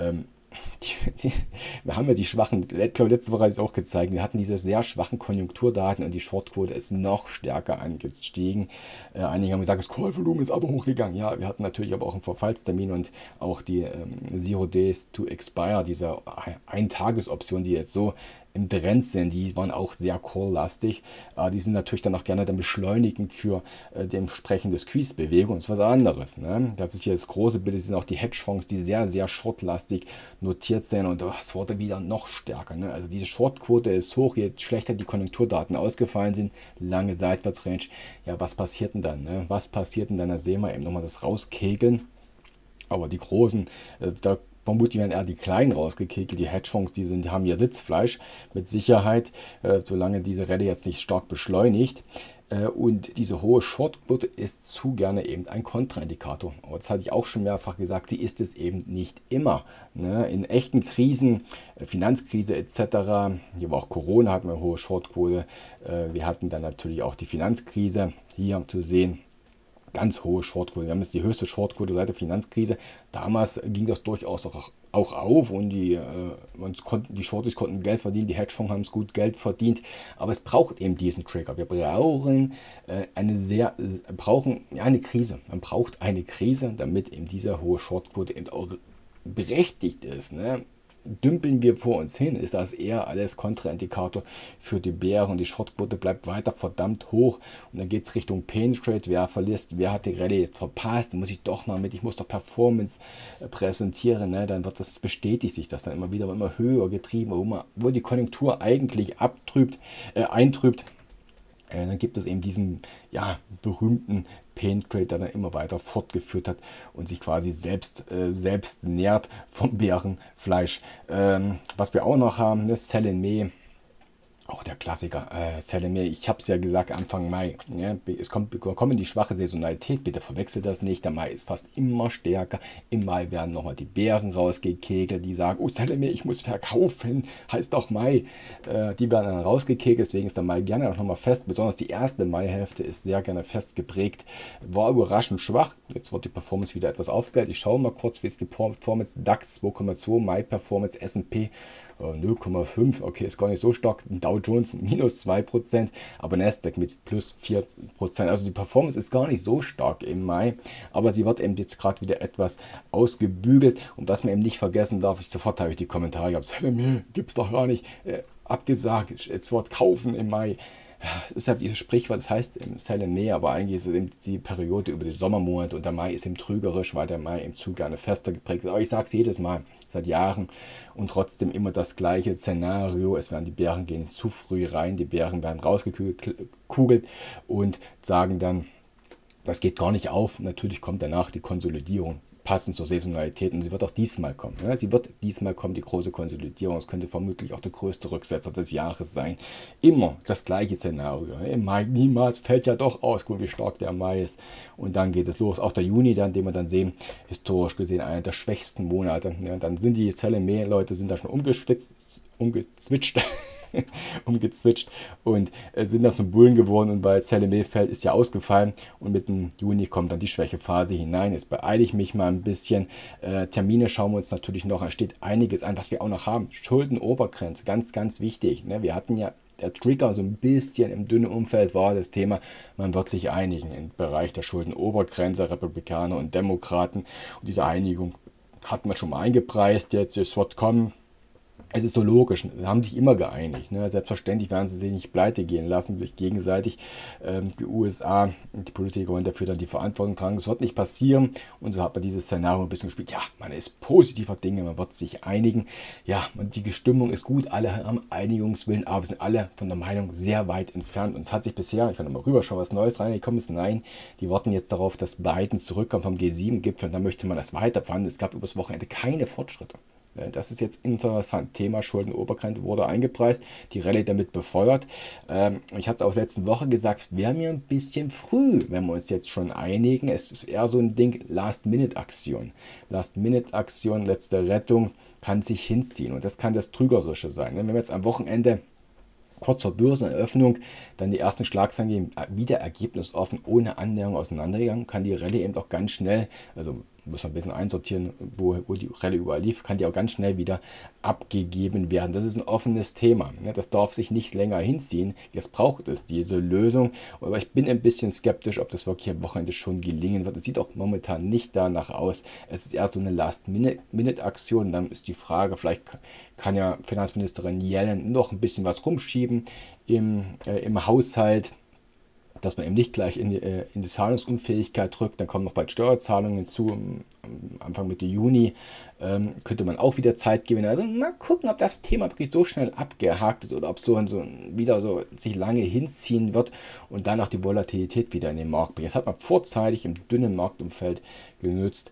Wir haben ja die schwachen, ich glaube, letzte Woche habe ich es auch gezeigt, wir hatten diese sehr schwachen Konjunkturdaten und die Shortquote ist noch stärker angestiegen. Einige haben gesagt, das Call-Volumen ist aber hochgegangen. Ja, wir hatten natürlich aber auch einen Verfallstermin und auch die Zero Days to Expire, diese Eintagesoption, die jetzt so im Trend sind, die waren auch sehr call-lastig. Die sind natürlich dann auch gerne dann beschleunigend für die entsprechende Squeeze-Bewegung. Das ist was anderes. Ne? Das ist hier das große Bild, das sind auch die Hedgefonds, die sehr, sehr shortlastig notiert sind und das wurde wieder noch stärker. Ne? Also diese Shortquote ist hoch, je schlechter die Konjunkturdaten ausgefallen sind, lange Seitwärtsrange. Ja, was passiert denn dann? Ne? Was passiert denn dann? Da sehen wir eben nochmal das Rauskegeln. Aber die großen, da vermutlich werden eher die Kleinen rausgekegelt. Die Hedgefonds, die haben ihr Sitzfleisch mit Sicherheit, solange diese Rallye jetzt nicht stark beschleunigt. Und diese hohe Shortquote ist zu gerne eben ein Kontraindikator. Aber das hatte ich auch schon mehrfach gesagt, sie ist es eben nicht immer. Ne? In echten Krisen, Finanzkrise etc., hier war auch Corona, hatten wir eine hohe Shortquote. Wir hatten dann natürlich auch die Finanzkrise hier zu sehen. Ganz hohe Shortquote. Wir haben jetzt die höchste Shortquote seit der Finanzkrise. Damals ging das durchaus auch auf und die Shorties konnten Geld verdienen, die Hedgefonds haben es gut Geld verdient. Aber es braucht eben diesen Trigger. Wir brauchen eine Krise. Man braucht eine Krise, damit eben diese hohe Shortquote eben auch berechtigt ist. Ne? Dümpeln wir vor uns hin, ist das eher alles Kontraindikator für die Bären und die Shortquote bleibt weiter verdammt hoch und dann geht es Richtung Pain Trade, wer verliert, wer hat die Rallye jetzt verpasst, muss ich doch noch mit, ich muss doch Performance präsentieren, ne? Dann wird das, bestätigt sich das dann immer wieder, immer höher getrieben, wo die Konjunktur eigentlich eintrübt. Dann gibt es eben diesen berühmten Pain Trade, der dann immer weiter fortgeführt hat und sich quasi selbst nährt vom Bärenfleisch. Was wir auch noch haben, ist Sell in May. Auch der Klassiker, Salome, ich habe es ja gesagt, Anfang Mai. Ja, es kommen die schwache Saisonalität, bitte verwechselt das nicht. Der Mai ist fast immer stärker. Im Mai werden nochmal die Bären rausgekegelt, die sagen, oh Salome, ich muss verkaufen, heißt doch Mai. Die werden dann rausgekegelt, deswegen ist der Mai gerne auch nochmal fest. Besonders die erste Maihälfte ist sehr gerne fest geprägt. War überraschend schwach. Jetzt wird die Performance wieder etwas aufgehellt. Ich schaue mal kurz, wie ist die Performance DAX 2,2, Mai-Performance S&P 0,5, okay, ist gar nicht so stark. Dow Jones minus 2%, aber Nasdaq mit plus 4%. Also die Performance ist gar nicht so stark im Mai, aber sie wird eben jetzt gerade wieder etwas ausgebügelt. Und was man eben nicht vergessen darf, sofort habe ich die Kommentare gehabt, gibt es doch gar nicht, abgesagt, jetzt wird kaufen im Mai. Es ist halt dieses Sprichwort, das heißt Sell in May, aber eigentlich ist es eben die Periode über die Sommermonate und der Mai ist eben trügerisch, weil der Mai eben zu gerne fester geprägt ist. Aber ich sage es jedes Mal, seit Jahren und trotzdem immer das gleiche Szenario. Es werden die Bären gehen zu früh rein, die Bären werden rausgekugelt und sagen dann, das geht gar nicht auf. Natürlich kommt danach die Konsolidierung. Passend zur Saisonalität und sie wird auch diesmal kommen. Ja, sie wird diesmal kommen, die große Konsolidierung. Es könnte vermutlich auch der größte Rücksetzer des Jahres sein. Immer das gleiche Szenario. Im Mai niemals fällt ja doch aus, guck, wie stark der Mai ist. Und dann geht es los. Auch der Juni, dann, den wir dann sehen, historisch gesehen einer der schwächsten Monate. Ja, dann sind die Leute sind da schon umgezwitscht und sind da so Bullen geworden und weil Salome fällt, ist ja ausgefallen und mit dem Juni kommt dann die Schwächephase hinein. Jetzt beeile ich mich mal ein bisschen. Termine schauen wir uns natürlich noch an. Steht einiges an, was wir auch noch haben. Schuldenobergrenze, ganz, ganz wichtig. Ne? Wir hatten ja der Trigger so ein bisschen im dünnen Umfeld war das Thema, man wird sich einigen im Bereich der Schuldenobergrenze, Republikaner und Demokraten. Und diese Einigung hat man schon mal eingepreist, jetzt wird kommen. Es ist so logisch, sie haben sich immer geeinigt. Ne? Selbstverständlich werden sie sich nicht pleite gehen lassen, sich gegenseitig die USA und die Politiker wollen dafür dann die Verantwortung tragen. Das wird nicht passieren. Und so hat man dieses Szenario ein bisschen gespielt. Ja, man ist positiver Dinge, man wird sich einigen. Ja, und die Stimmung ist gut, alle haben Einigungswillen, aber wir sind alle von der Meinung sehr weit entfernt. Und es hat sich bisher, ich kann mal rüberschauen, was Neues reingekommen ist. Nein, die warten jetzt darauf, dass Biden zurückkommt vom G7-Gipfel. Und dann möchte man das weiterfahren. Es gab übers Wochenende keine Fortschritte. Das ist jetzt interessant. Thema Schuldenobergrenze wurde eingepreist, die Rallye damit befeuert. Ich hatte es auch letzte Woche gesagt, es wäre mir ein bisschen früh, wenn wir uns jetzt schon einigen. Es ist eher so ein Ding, Last-Minute-Aktion. Last-Minute-Aktion, letzte Rettung, kann sich hinziehen. Und das kann das Trügerische sein. Wenn wir jetzt am Wochenende kurz vor Börseneröffnung dann die ersten Schlagzeilen geben, wieder ergebnisoffen, ohne Annäherung auseinandergegangen, kann die Rallye eben auch ganz schnell, also muss man ein bisschen einsortieren, wo die Rallye überall lief, kann die auch ganz schnell wieder abgegeben werden. Das ist ein offenes Thema. Das darf sich nicht länger hinziehen. Jetzt braucht es diese Lösung. Aber ich bin ein bisschen skeptisch, ob das wirklich am Wochenende schon gelingen wird. Es sieht auch momentan nicht danach aus. Es ist eher so eine Last-Minute-Aktion. Dann ist die Frage, vielleicht kann ja Finanzministerin Yellen noch ein bisschen was rumschieben im Haushalt, dass man eben nicht gleich in die Zahlungsunfähigkeit drückt. Dann kommen noch bald Steuerzahlungen hinzu. Am Anfang Mitte Juni könnte man auch wieder Zeit gewinnen. Also mal gucken, ob das Thema wirklich so schnell abgehakt ist oder ob so wieder so sich lange hinziehen wird und danach die Volatilität wieder in den Markt bringt. Jetzt hat man vorzeitig im dünnen Marktumfeld genutzt,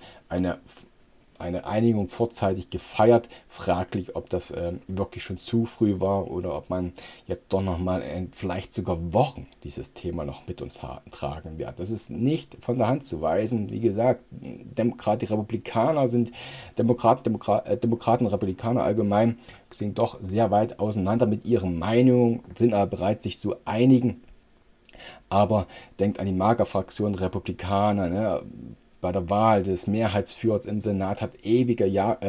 eine Einigung vorzeitig gefeiert. Fraglich, ob das wirklich schon zu früh war oder ob man jetzt doch nochmal vielleicht sogar Wochen dieses Thema noch mit uns tragen wird. Das ist nicht von der Hand zu weisen. Wie gesagt, die Republikaner sind, Demokraten, Republikaner allgemein sind doch sehr weit auseinander mit ihren Meinungen, sind aber bereit, sich zu einigen. Aber denkt an die Magerfraktion Republikaner, ne? Bei der Wahl des Mehrheitsführers im Senat hat ewige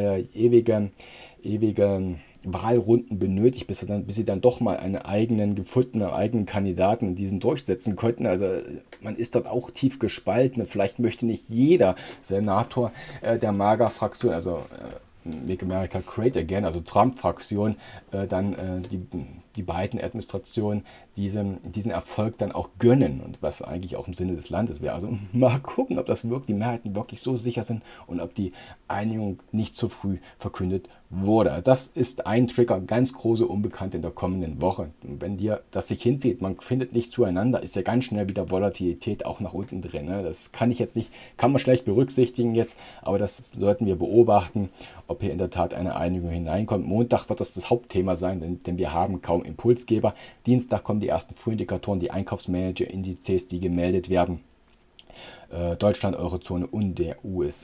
Wahlrunden benötigt, bis sie dann doch mal einen eigenen Kandidaten in diesen durchsetzen konnten. Also man ist dort auch tief gespalten. Vielleicht möchte nicht jeder Senator der MAGA-Fraktion, also Make America Great Again, also Trump-Fraktion, die beiden Administrationen diesen Erfolg dann auch gönnen und was eigentlich auch im Sinne des Landes wäre. Also mal gucken, ob die Mehrheiten wirklich so sicher sind und ob die Einigung nicht zu früh verkündet wurde. Also das ist ein Trigger, ganz große Unbekannte in der kommenden Woche. Und wenn das sich hinzieht, man findet nicht zueinander, ist ja ganz schnell wieder Volatilität auch nach unten drin. Ne? Das kann man schlecht berücksichtigen jetzt, aber das sollten wir beobachten, ob hier in der Tat eine Einigung hineinkommt. Montag wird das Hauptthema sein, denn wir haben kaum Impulsgeber. Dienstag kommen die ersten Frühindikatoren, die Einkaufsmanager-Indizes, die gemeldet werden. Deutschland, Eurozone und den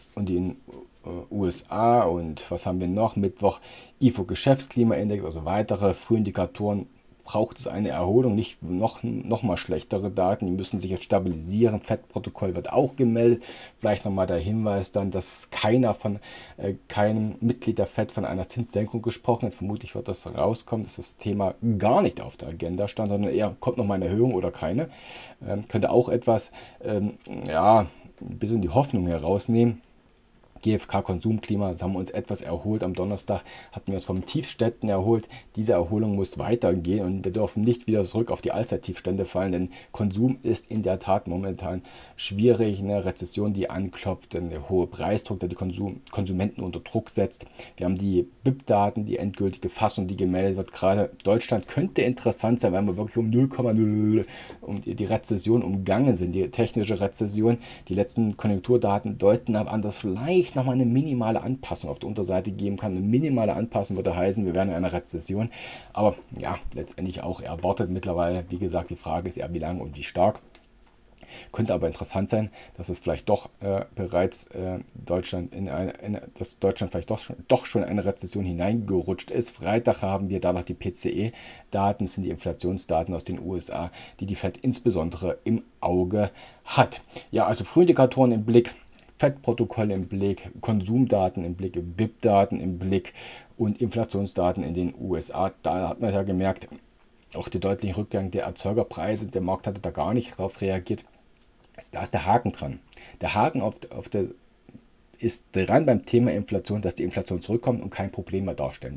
USA. Und was haben wir noch? Mittwoch IFO Geschäftsklimaindex, also weitere Frühindikatoren. Braucht es eine Erholung, nicht noch mal schlechtere Daten, die müssen sich jetzt stabilisieren. FED-Protokoll wird auch gemeldet. Vielleicht nochmal der Hinweis dann, dass keinem Mitglied der FED von einer Zinssenkung gesprochen hat. Vermutlich wird das rauskommen, dass das Thema gar nicht auf der Agenda stand, sondern eher kommt nochmal eine Erhöhung oder keine. Könnte auch etwas, ein bisschen die Hoffnung herausnehmen. GfK-Konsumklima, das haben wir uns etwas erholt. Am Donnerstag hatten wir uns vom Tiefständen erholt. Diese Erholung muss weitergehen und wir dürfen nicht wieder zurück auf die Allzeit-Tiefstände fallen, denn Konsum ist in der Tat momentan schwierig. Eine Rezession, die anklopft, ein hoher Preisdruck, der die Konsumenten unter Druck setzt. Wir haben die BIP-Daten, die endgültige Fassung, die gemeldet wird. Gerade Deutschland könnte interessant sein, weil wir wirklich um 0,0 um die Rezession umgangen sind, die technische Rezession. Die letzten Konjunkturdaten deuten aber an, dass vielleicht nochmal eine minimale Anpassung auf der Unterseite geben kann. Eine minimale Anpassung würde heißen, wir wären in einer Rezession. Aber ja, letztendlich auch erwartet mittlerweile. Wie gesagt, die Frage ist eher, wie lange und wie stark. Könnte aber interessant sein, dass es vielleicht doch bereits Deutschland vielleicht doch schon in eine Rezession hineingerutscht ist. Freitag haben wir danach die PCE-Daten, das sind die Inflationsdaten aus den USA, die FED insbesondere im Auge hat. Ja, also Frühindikatoren im Blick. FED-Protokoll im Blick, Konsumdaten im Blick, BIP-Daten im Blick und Inflationsdaten in den USA. Da hat man ja gemerkt, auch der deutliche Rückgang der Erzeugerpreise, der Markt hatte da gar nicht darauf reagiert. Da ist der Haken dran. Der Haken ist dran beim Thema Inflation, dass die Inflation zurückkommt und kein Problem mehr darstellen wird.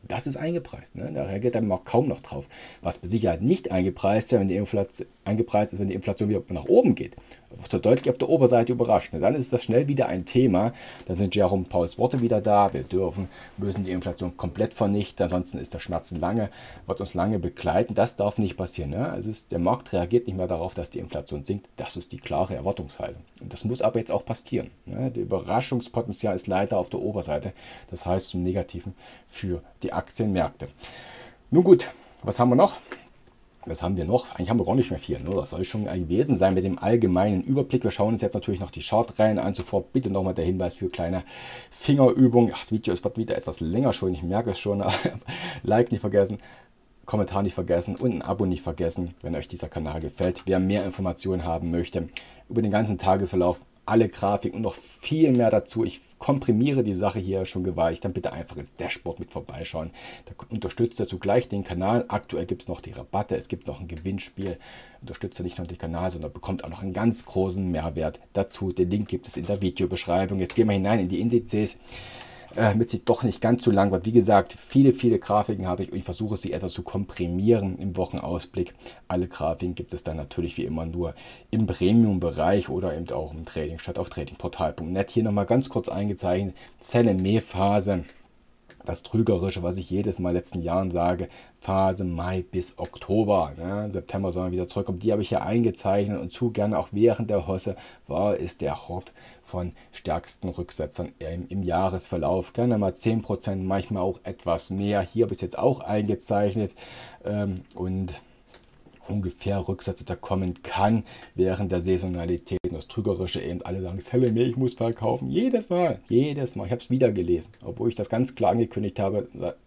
Das ist eingepreist. Ne? Da reagiert der Markt kaum noch drauf. Was mit Sicherheit nicht eingepreist ist, wenn die Inflation wieder nach oben geht. Das wird deutlich auf der Oberseite überrascht. Ne? Dann ist das schnell wieder ein Thema. Da sind Jerome Powells Worte wieder da. Wir müssen die Inflation komplett vernichten. Ansonsten ist der Schmerz wird uns lange begleiten. Das darf nicht passieren. Ne? Der Markt reagiert nicht mehr darauf, dass die Inflation sinkt. Das ist die klare Erwartungshaltung. Und das muss aber jetzt auch passieren. Ne? Das Überraschungspotenzial ist leider auf der Oberseite. Das heißt zum Negativen für die Aktienmärkte. Nun gut, was haben wir noch? Was haben wir noch? Eigentlich haben wir gar nicht mehr viel. Ne? Das soll schon gewesen sein mit dem allgemeinen Überblick. Wir schauen uns jetzt natürlich noch die Chartreihen an. Zuvor bitte nochmal der Hinweis für kleine Fingerübungen. Ach, das Video wird wieder etwas länger schon. Ich merke es schon. Like nicht vergessen. Kommentar nicht vergessen und ein Abo nicht vergessen, wenn euch dieser Kanal gefällt. Wer mehr Informationen haben möchte über den ganzen Tagesverlauf, alle Grafiken und noch viel mehr dazu. Ich komprimiere die Sache hier schon gewaltig. Dann bitte einfach ins Dashboard mit vorbeischauen. Da unterstützt ihr zugleich den Kanal. Aktuell gibt es noch die Rabatte. Es gibt noch ein Gewinnspiel. Unterstützt ihr nicht nur den Kanal, sondern bekommt auch noch einen ganz großen Mehrwert dazu. Den Link gibt es in der Videobeschreibung. Jetzt gehen wir hinein in die Indizes. Damit sie doch nicht ganz so lang wird. Wie gesagt, viele Grafiken habe ich und ich versuche sie etwas zu komprimieren im Wochenausblick. Alle Grafiken gibt es dann natürlich wie immer nur im Premium-Bereich oder eben auch im Trading statt auf tradingportal.net. Hier nochmal ganz kurz eingezeichnet, Zelle-Phase. Das Trügerische, was ich jedes Mal in den letzten Jahren sage, Phase Mai bis Oktober. Ja, September soll man wieder zurückkommen. Die habe ich hier eingezeichnet und zu gerne auch während der Hosse war es der Hort von stärksten Rücksetzern im Jahresverlauf. Gerne mal 10%, manchmal auch etwas mehr. Hier habe ich es jetzt auch eingezeichnet und ungefähr Rücksätze da kommen kann während der Saisonalität. Und das Trügerische eben, alle sagen, Selling me, ich muss verkaufen. Jedes Mal. Ich habe es wieder gelesen, obwohl ich das ganz klar angekündigt habe.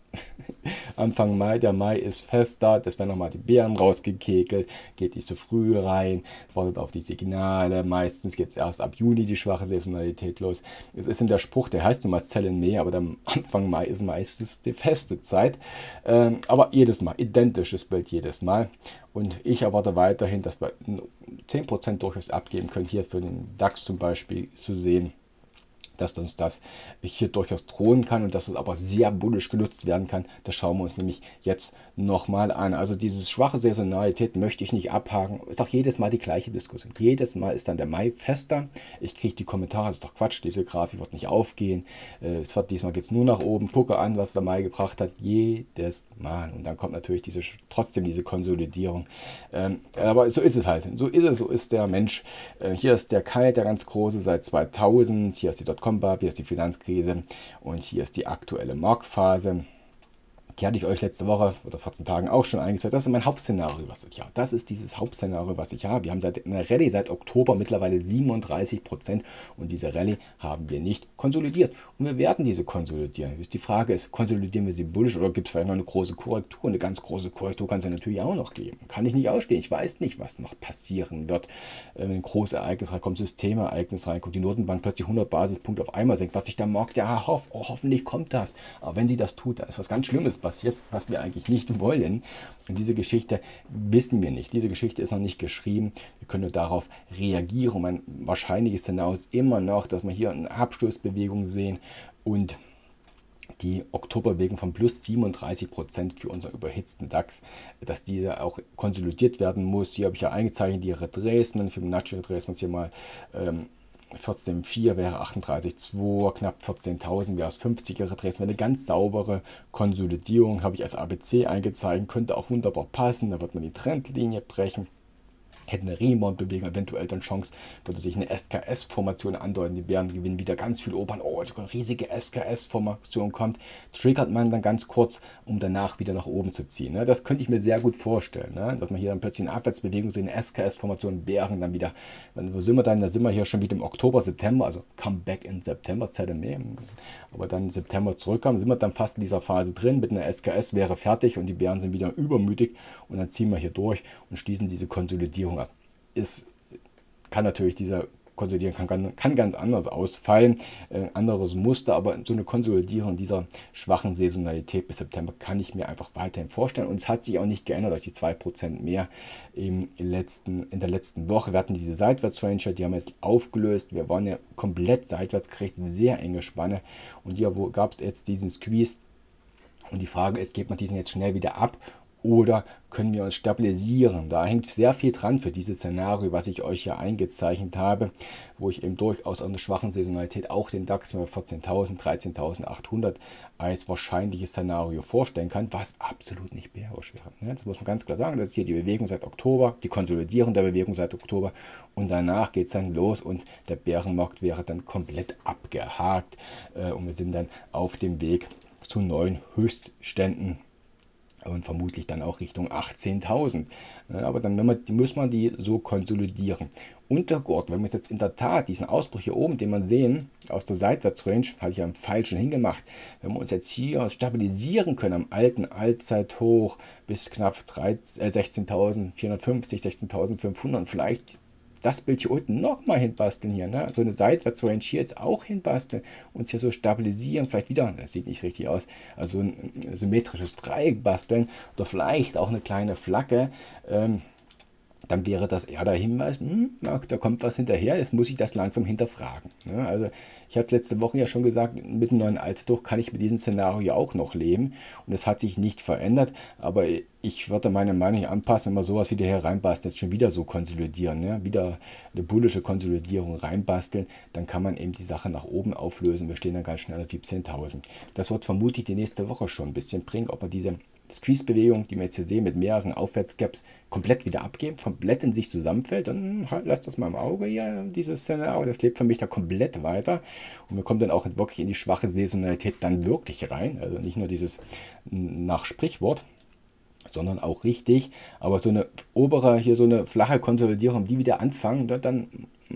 Anfang Mai, der Mai ist fest da, das werden nochmal die Bären rausgekekelt, geht nicht so früh rein, wartet auf die Signale, meistens geht es erst ab Juni die schwache Saisonalität los. Es ist in der Spruch, der heißt immer Sell May, aber der Anfang Mai ist meistens die feste Zeit, aber jedes Mal, identisches Bild jedes Mal und ich erwarte weiterhin, dass wir 10% durchaus abgeben können, hier für den DAX zum Beispiel zu sehen, dass uns das hier durchaus drohen kann und dass es aber sehr bullisch genutzt werden kann. Das schauen wir uns nämlich jetzt nochmal an. Also diese schwache Saisonalität möchte ich nicht abhaken. Ist auch jedes Mal die gleiche Diskussion. Jedes Mal ist dann der Mai fester. Ich kriege die Kommentare, das ist doch Quatsch, diese Grafik wird nicht aufgehen. Diesmal geht es nur nach oben. Gucke an, was der Mai gebracht hat. Jedes Mal. Und dann kommt natürlich trotzdem diese Konsolidierung. Aber so ist es halt. So ist es, so ist der Mensch. Hier ist der Kai, der ganz große, seit 2000. Hier ist die hier ist die Finanzkrise und hier ist die aktuelle Marktphase. Die hatte ich euch letzte Woche oder 14 Tagen auch schon eingezeigt. Das ist mein Hauptszenario, was ich habe. Das ist dieses Hauptszenario, was ich habe. Wir haben eine Rallye seit Oktober mittlerweile 37% und diese Rallye haben wir nicht konsolidiert. Und wir werden diese konsolidieren. Die Frage ist, konsolidieren wir sie bullisch oder gibt es vielleicht noch eine große Korrektur? Eine ganz große Korrektur kann es ja natürlich auch noch geben. Kann ich nicht ausstehen. Ich weiß nicht, was noch passieren wird. Wenn ein großes Ereignis reinkommt, Systemereignis reinkommt, die Notenbank plötzlich 100 Basispunkte auf einmal senkt, was sich der Markt ja hofft. Oh, hoffentlich kommt das. Aber wenn sie das tut, da ist was ganz Schlimmes passiert, was wir eigentlich nicht wollen. Und diese Geschichte wissen wir nicht. Diese Geschichte ist noch nicht geschrieben. Wir können nur darauf reagieren. Mein wahrscheinliches Szenario ist immer noch, dass wir hier eine Abstoßbewegung sehen und die Oktoberbewegung von plus 37% für unseren überhitzten DAX, dass diese auch konsolidiert werden muss. Hier habe ich ja eingezeichnet, die Retracement, Fibonacci Retracement hier mal 14,4 wäre 38,2, knapp 14.000 wäre es 50er Retracement, eine ganz saubere Konsolidierung, habe ich als ABC eingezeichnet, könnte auch wunderbar passen, da wird man die Trendlinie brechen. Hätte eine Rebound-Bewegung eventuell dann Chance, würde sich eine SKS-Formation andeuten. Die Bären gewinnen wieder ganz viel Obern. Oh, sogar eine riesige SKS-Formation kommt. Triggert man dann ganz kurz, um danach wieder nach oben zu ziehen. Das könnte ich mir sehr gut vorstellen, dass man hier dann plötzlich eine Abwärtsbewegung sieht, eine SKS-Formation, Bären dann wieder. Wo sind wir dann? Da sind wir hier schon wieder im Oktober, September, also Comeback in September, aber dann im September zurückkommen, sind wir dann fast in dieser Phase drin. Mit einer SKS wäre fertig und die Bären sind wieder übermütig und dann ziehen wir hier durch und schließen diese Konsolidierung ab. Kann natürlich dieser Konsolidierung kann ganz anders ausfallen, anderes Muster, aber so eine Konsolidierung dieser schwachen Saisonalität bis September kann ich mir einfach weiterhin vorstellen und es hat sich auch nicht geändert durch die 2% mehr in der letzten Woche. Wir hatten diese Seitwärtsrange, die haben wir jetzt aufgelöst, wir waren ja komplett seitwärts gerichtet, sehr enge Spanne und hier gab es jetzt diesen Squeeze Und die Frage ist, geht man diesen jetzt schnell wieder ab oder können wir uns stabilisieren? Da hängt sehr viel dran für dieses Szenario, was ich euch hier eingezeichnet habe, wo ich eben durchaus an der schwachen Saisonalität auch den DAX bei 14.000, 13.800 als wahrscheinliches Szenario vorstellen kann, was absolut nicht bärisch wäre. Das muss man ganz klar sagen. Das ist hier die Bewegung seit Oktober, die Konsolidierung der Bewegung seit Oktober und danach geht es dann los und der Bärenmarkt wäre dann komplett abgehakt und wir sind dann auf dem Weg zu neuen Höchstständen und vermutlich dann auch Richtung 18.000. Aber dann muss man die so konsolidieren. Untergurt, wenn wir jetzt in der Tat diesen Ausbruch hier oben, den man sehen, aus der Seitwärtsrange, hatte ich ja im Pfeil schon hingemacht, wenn wir uns jetzt hier stabilisieren können am alten Allzeithoch bis knapp 16.450, 16.500, vielleicht das Bild hier unten nochmal hinbasteln hier, ne? So eine Seitwärtsrange hier jetzt auch hinbasteln, uns hier so stabilisieren, vielleicht wieder, das sieht nicht richtig aus, also ein symmetrisches Dreieck basteln oder vielleicht auch eine kleine Flagge, dann wäre das eher der Hinweis, da kommt was hinterher, jetzt muss ich das langsam hinterfragen. Ne? Also ich hatte es letzte Woche ja schon gesagt, mit dem neuen Allzeithoch kann ich mit diesem Szenario auch noch leben und es hat sich nicht verändert, aber ich würde meine Meinung anpassen, wenn man sowas wieder hier reinbasteln, jetzt schon wieder so konsolidieren, ne? Wieder eine bullische Konsolidierung reinbasteln, dann kann man eben die Sache nach oben auflösen, wir stehen dann ganz schnell an 17.000. Das wird vermutlich die nächste Woche schon ein bisschen bringen, ob man diese Squeeze-Bewegung, die wir jetzt hier sehen, mit mehreren Aufwärtsgaps komplett wieder abgeben, komplett in sich zusammenfällt, dann lasst das mal im Auge hier, dieses Szenario, das lebt für mich da komplett weiter und wir kommen dann auch wirklich in die schwache Saisonalität dann wirklich rein, also nicht nur dieses nach Sprichwort, sondern auch richtig, aber so eine obere, hier so eine flache Konsolidierung, die wieder anfangen, dann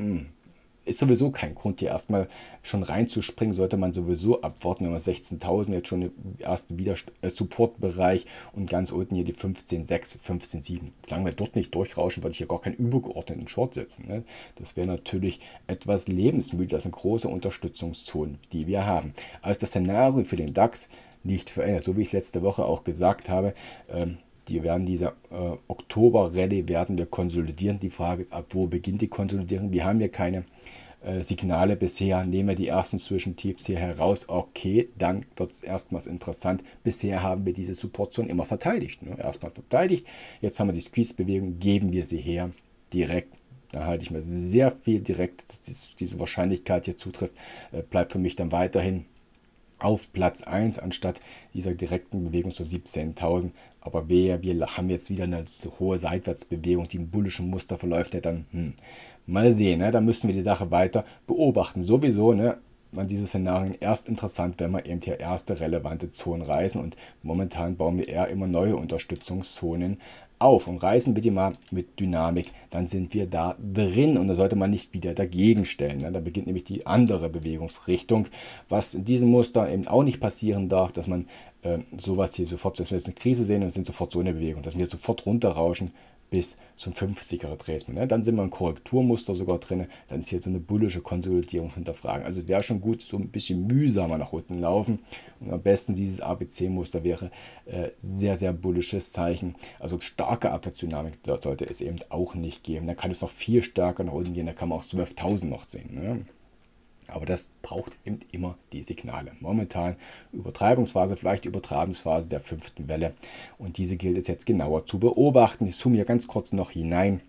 ist sowieso kein Grund, hier erstmal schon reinzuspringen, sollte man sowieso abwarten, wenn man 16.000 jetzt schon der erste Supportbereich und ganz unten hier die 15.6, 15.7. Solange wir dort nicht durchrauschen, würde ich hier gar keinen übergeordneten Short setzen. Ne? Das wäre natürlich etwas lebensmüde, das sind große Unterstützungszonen, die wir haben. Also das Szenario für den DAX nicht verändert, so wie ich letzte Woche auch gesagt habe, die werden diese Oktober-Rallye werden wir konsolidieren. Die Frage ist, ab wo beginnt die Konsolidierung? Wir haben hier keine Signale bisher. Nehmen wir die ersten Zwischentiefs hier heraus. Okay, dann wird es erstmals interessant. Bisher haben wir diese Supportzone immer verteidigt. Ne? Erstmal verteidigt. Jetzt haben wir die Squeeze-Bewegung. Geben wir sie her direkt. Da halte ich mir sehr viel direkt, dass diese Wahrscheinlichkeit hier zutrifft. Bleibt für mich dann weiterhin auf Platz 1 anstatt dieser direkten Bewegung zu 17.000. Aber wir haben jetzt wieder eine hohe Seitwärtsbewegung, die im bullischen Muster verläuft. Ja, dann mal sehen, ne? Da müssen wir die Sache weiter beobachten. Sowieso, ne? An diese Szenarien erst interessant, wenn wir eben hier erste relevante Zonen reißen. Und momentan bauen wir eher immer neue Unterstützungszonen auf und reißen wir die mal mit Dynamik, dann sind wir da drin und da sollte man nicht wieder dagegen stellen. Ne? Da beginnt nämlich die andere Bewegungsrichtung, was in diesem Muster eben auch nicht passieren darf, dass man sowas hier sofort, dass wir jetzt eine Krise sehen und es sind sofort so eine Bewegung, dass wir sofort runterrauschen bis zum 50er Retracement. Ne? Dann sind wir im Korrekturmuster sogar drin, dann ist hier so eine bullische Konsolidierung zu hinterfragen. Also wäre schon gut, so ein bisschen mühsamer nach unten laufen und am besten dieses ABC-Muster wäre sehr, sehr bullisches Zeichen. Also starke Abwärtsdynamik sollte es eben auch nicht geben. Dann kann es noch viel stärker nach unten gehen, da kann man auch 12.000 noch sehen. Ne? Aber das braucht eben immer die Signale. Momentan Übertreibungsphase, vielleicht Übertreibungsphase der 5. Welle. Und diese gilt es jetzt genauer zu beobachten. Ich zoome hier ganz kurz noch hinein.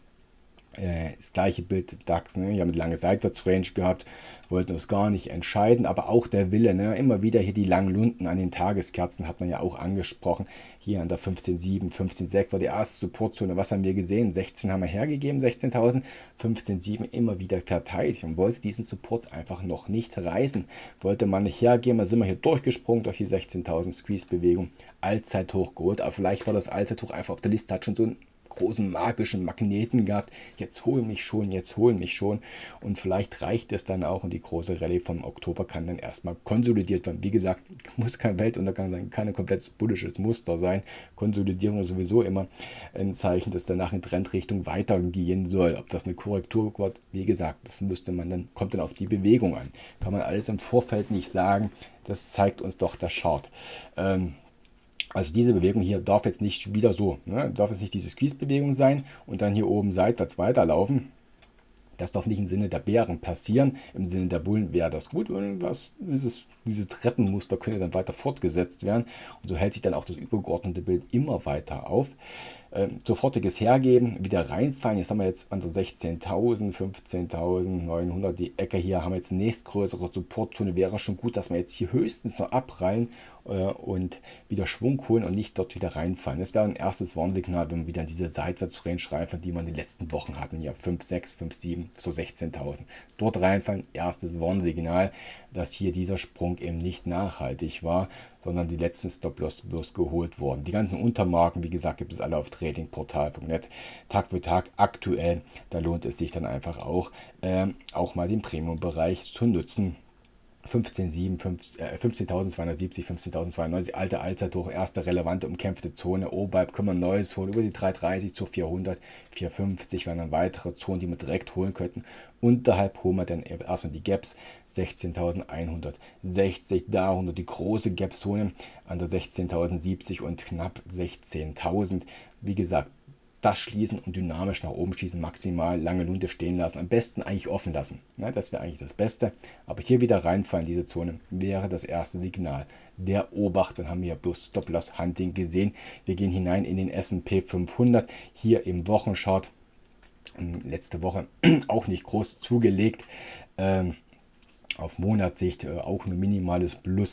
Das gleiche Bild DAX, ne? Wir haben eine lange Seitwärtsrange gehabt, wollten uns gar nicht entscheiden, aber auch der Wille, ne? Immer wieder hier die langen Lunden an den Tageskerzen hat man ja auch angesprochen. Hier an der 15.7, 15.6 war die erste Supportzone. Was haben wir gesehen? 16 haben wir hergegeben, 16.000, 15.7 immer wieder verteidigt und wollte diesen Support einfach noch nicht reißen. Wollte man nicht hergeben, da sind wir hier durchgesprungen durch die 16.000 Squeeze-Bewegung, Allzeithoch geholt, aber vielleicht war das Allzeithoch einfach auf der Liste, hat schon so ein großen magischen Magneten gehabt, jetzt holen mich schon, jetzt holen mich schon und vielleicht reicht es dann auch und die große Rallye vom Oktober kann dann erstmal konsolidiert werden. Wie gesagt, muss kein Weltuntergang sein, kann ein komplettes bullisches Muster sein. Konsolidierung ist sowieso immer ein Zeichen, dass danach in Trendrichtung weitergehen soll. Ob das eine Korrektur wird, wie gesagt, das müsste man dann, kommt dann auf die Bewegung an. Kann man alles im Vorfeld nicht sagen, das zeigt uns doch der Chart. Also diese Bewegung hier darf jetzt nicht wieder so, ne? Darf jetzt nicht diese Squeeze-Bewegung sein und dann hier oben seitwärts weiterlaufen. Das darf nicht im Sinne der Bären passieren. Im Sinne der Bullen wäre das gut. Und dieses Treppenmuster könnte dann weiter fortgesetzt werden. Und so hält sich dann auch das übergeordnete Bild immer weiter auf. Sofortiges Hergeben, wieder reinfallen. Jetzt haben wir jetzt an der 16.000, 15.900. Die Ecke hier haben wir jetzt nächstgrößere Supportzone. Wäre schon gut, dass wir jetzt hier höchstens noch abprallen und wieder Schwung holen und nicht dort wieder reinfallen. Das wäre ein erstes Warnsignal, wenn wir wieder in diese Seitwärtsrange reinfallen, die wir in den letzten Wochen hatten. Hier 5, 6, 5, 7 zu 16.000. Dort reinfallen, erstes Warnsignal, dass hier dieser Sprung eben nicht nachhaltig war, sondern die letzten Stop-Loss bloß geholt wurden. Die ganzen Untermarken, wie gesagt, gibt es alle auf tradingportal.net. Tag für Tag aktuell, da lohnt es sich dann einfach auch mal den Premium-Bereich zu nutzen. 15.270, 15.290, alte Allzeithoch, erste relevante umkämpfte Zone. Oberhalb können wir Neues holen, über die 330 zu 400, 450 wären dann weitere Zonen, die wir direkt holen könnten. Unterhalb holen wir dann erstmal die Gaps, 16.160, darunter die große Gap-Zone an der 16.070 und knapp 16.000. Wie gesagt, das schließen und dynamisch nach oben schießen, maximal lange Lunte stehen lassen, am besten eigentlich offen lassen. Ja, das wäre eigentlich das Beste. Aber hier wieder reinfallen, diese Zone, wäre das erste Signal. Der Obacht, dann haben wir ja bloß Stop-Loss-Hunting gesehen. Wir gehen hinein in den S&P 500, hier im Wochenchart. Letzte Woche auch nicht groß zugelegt. Auf Monatssicht auch ein minimales Plus.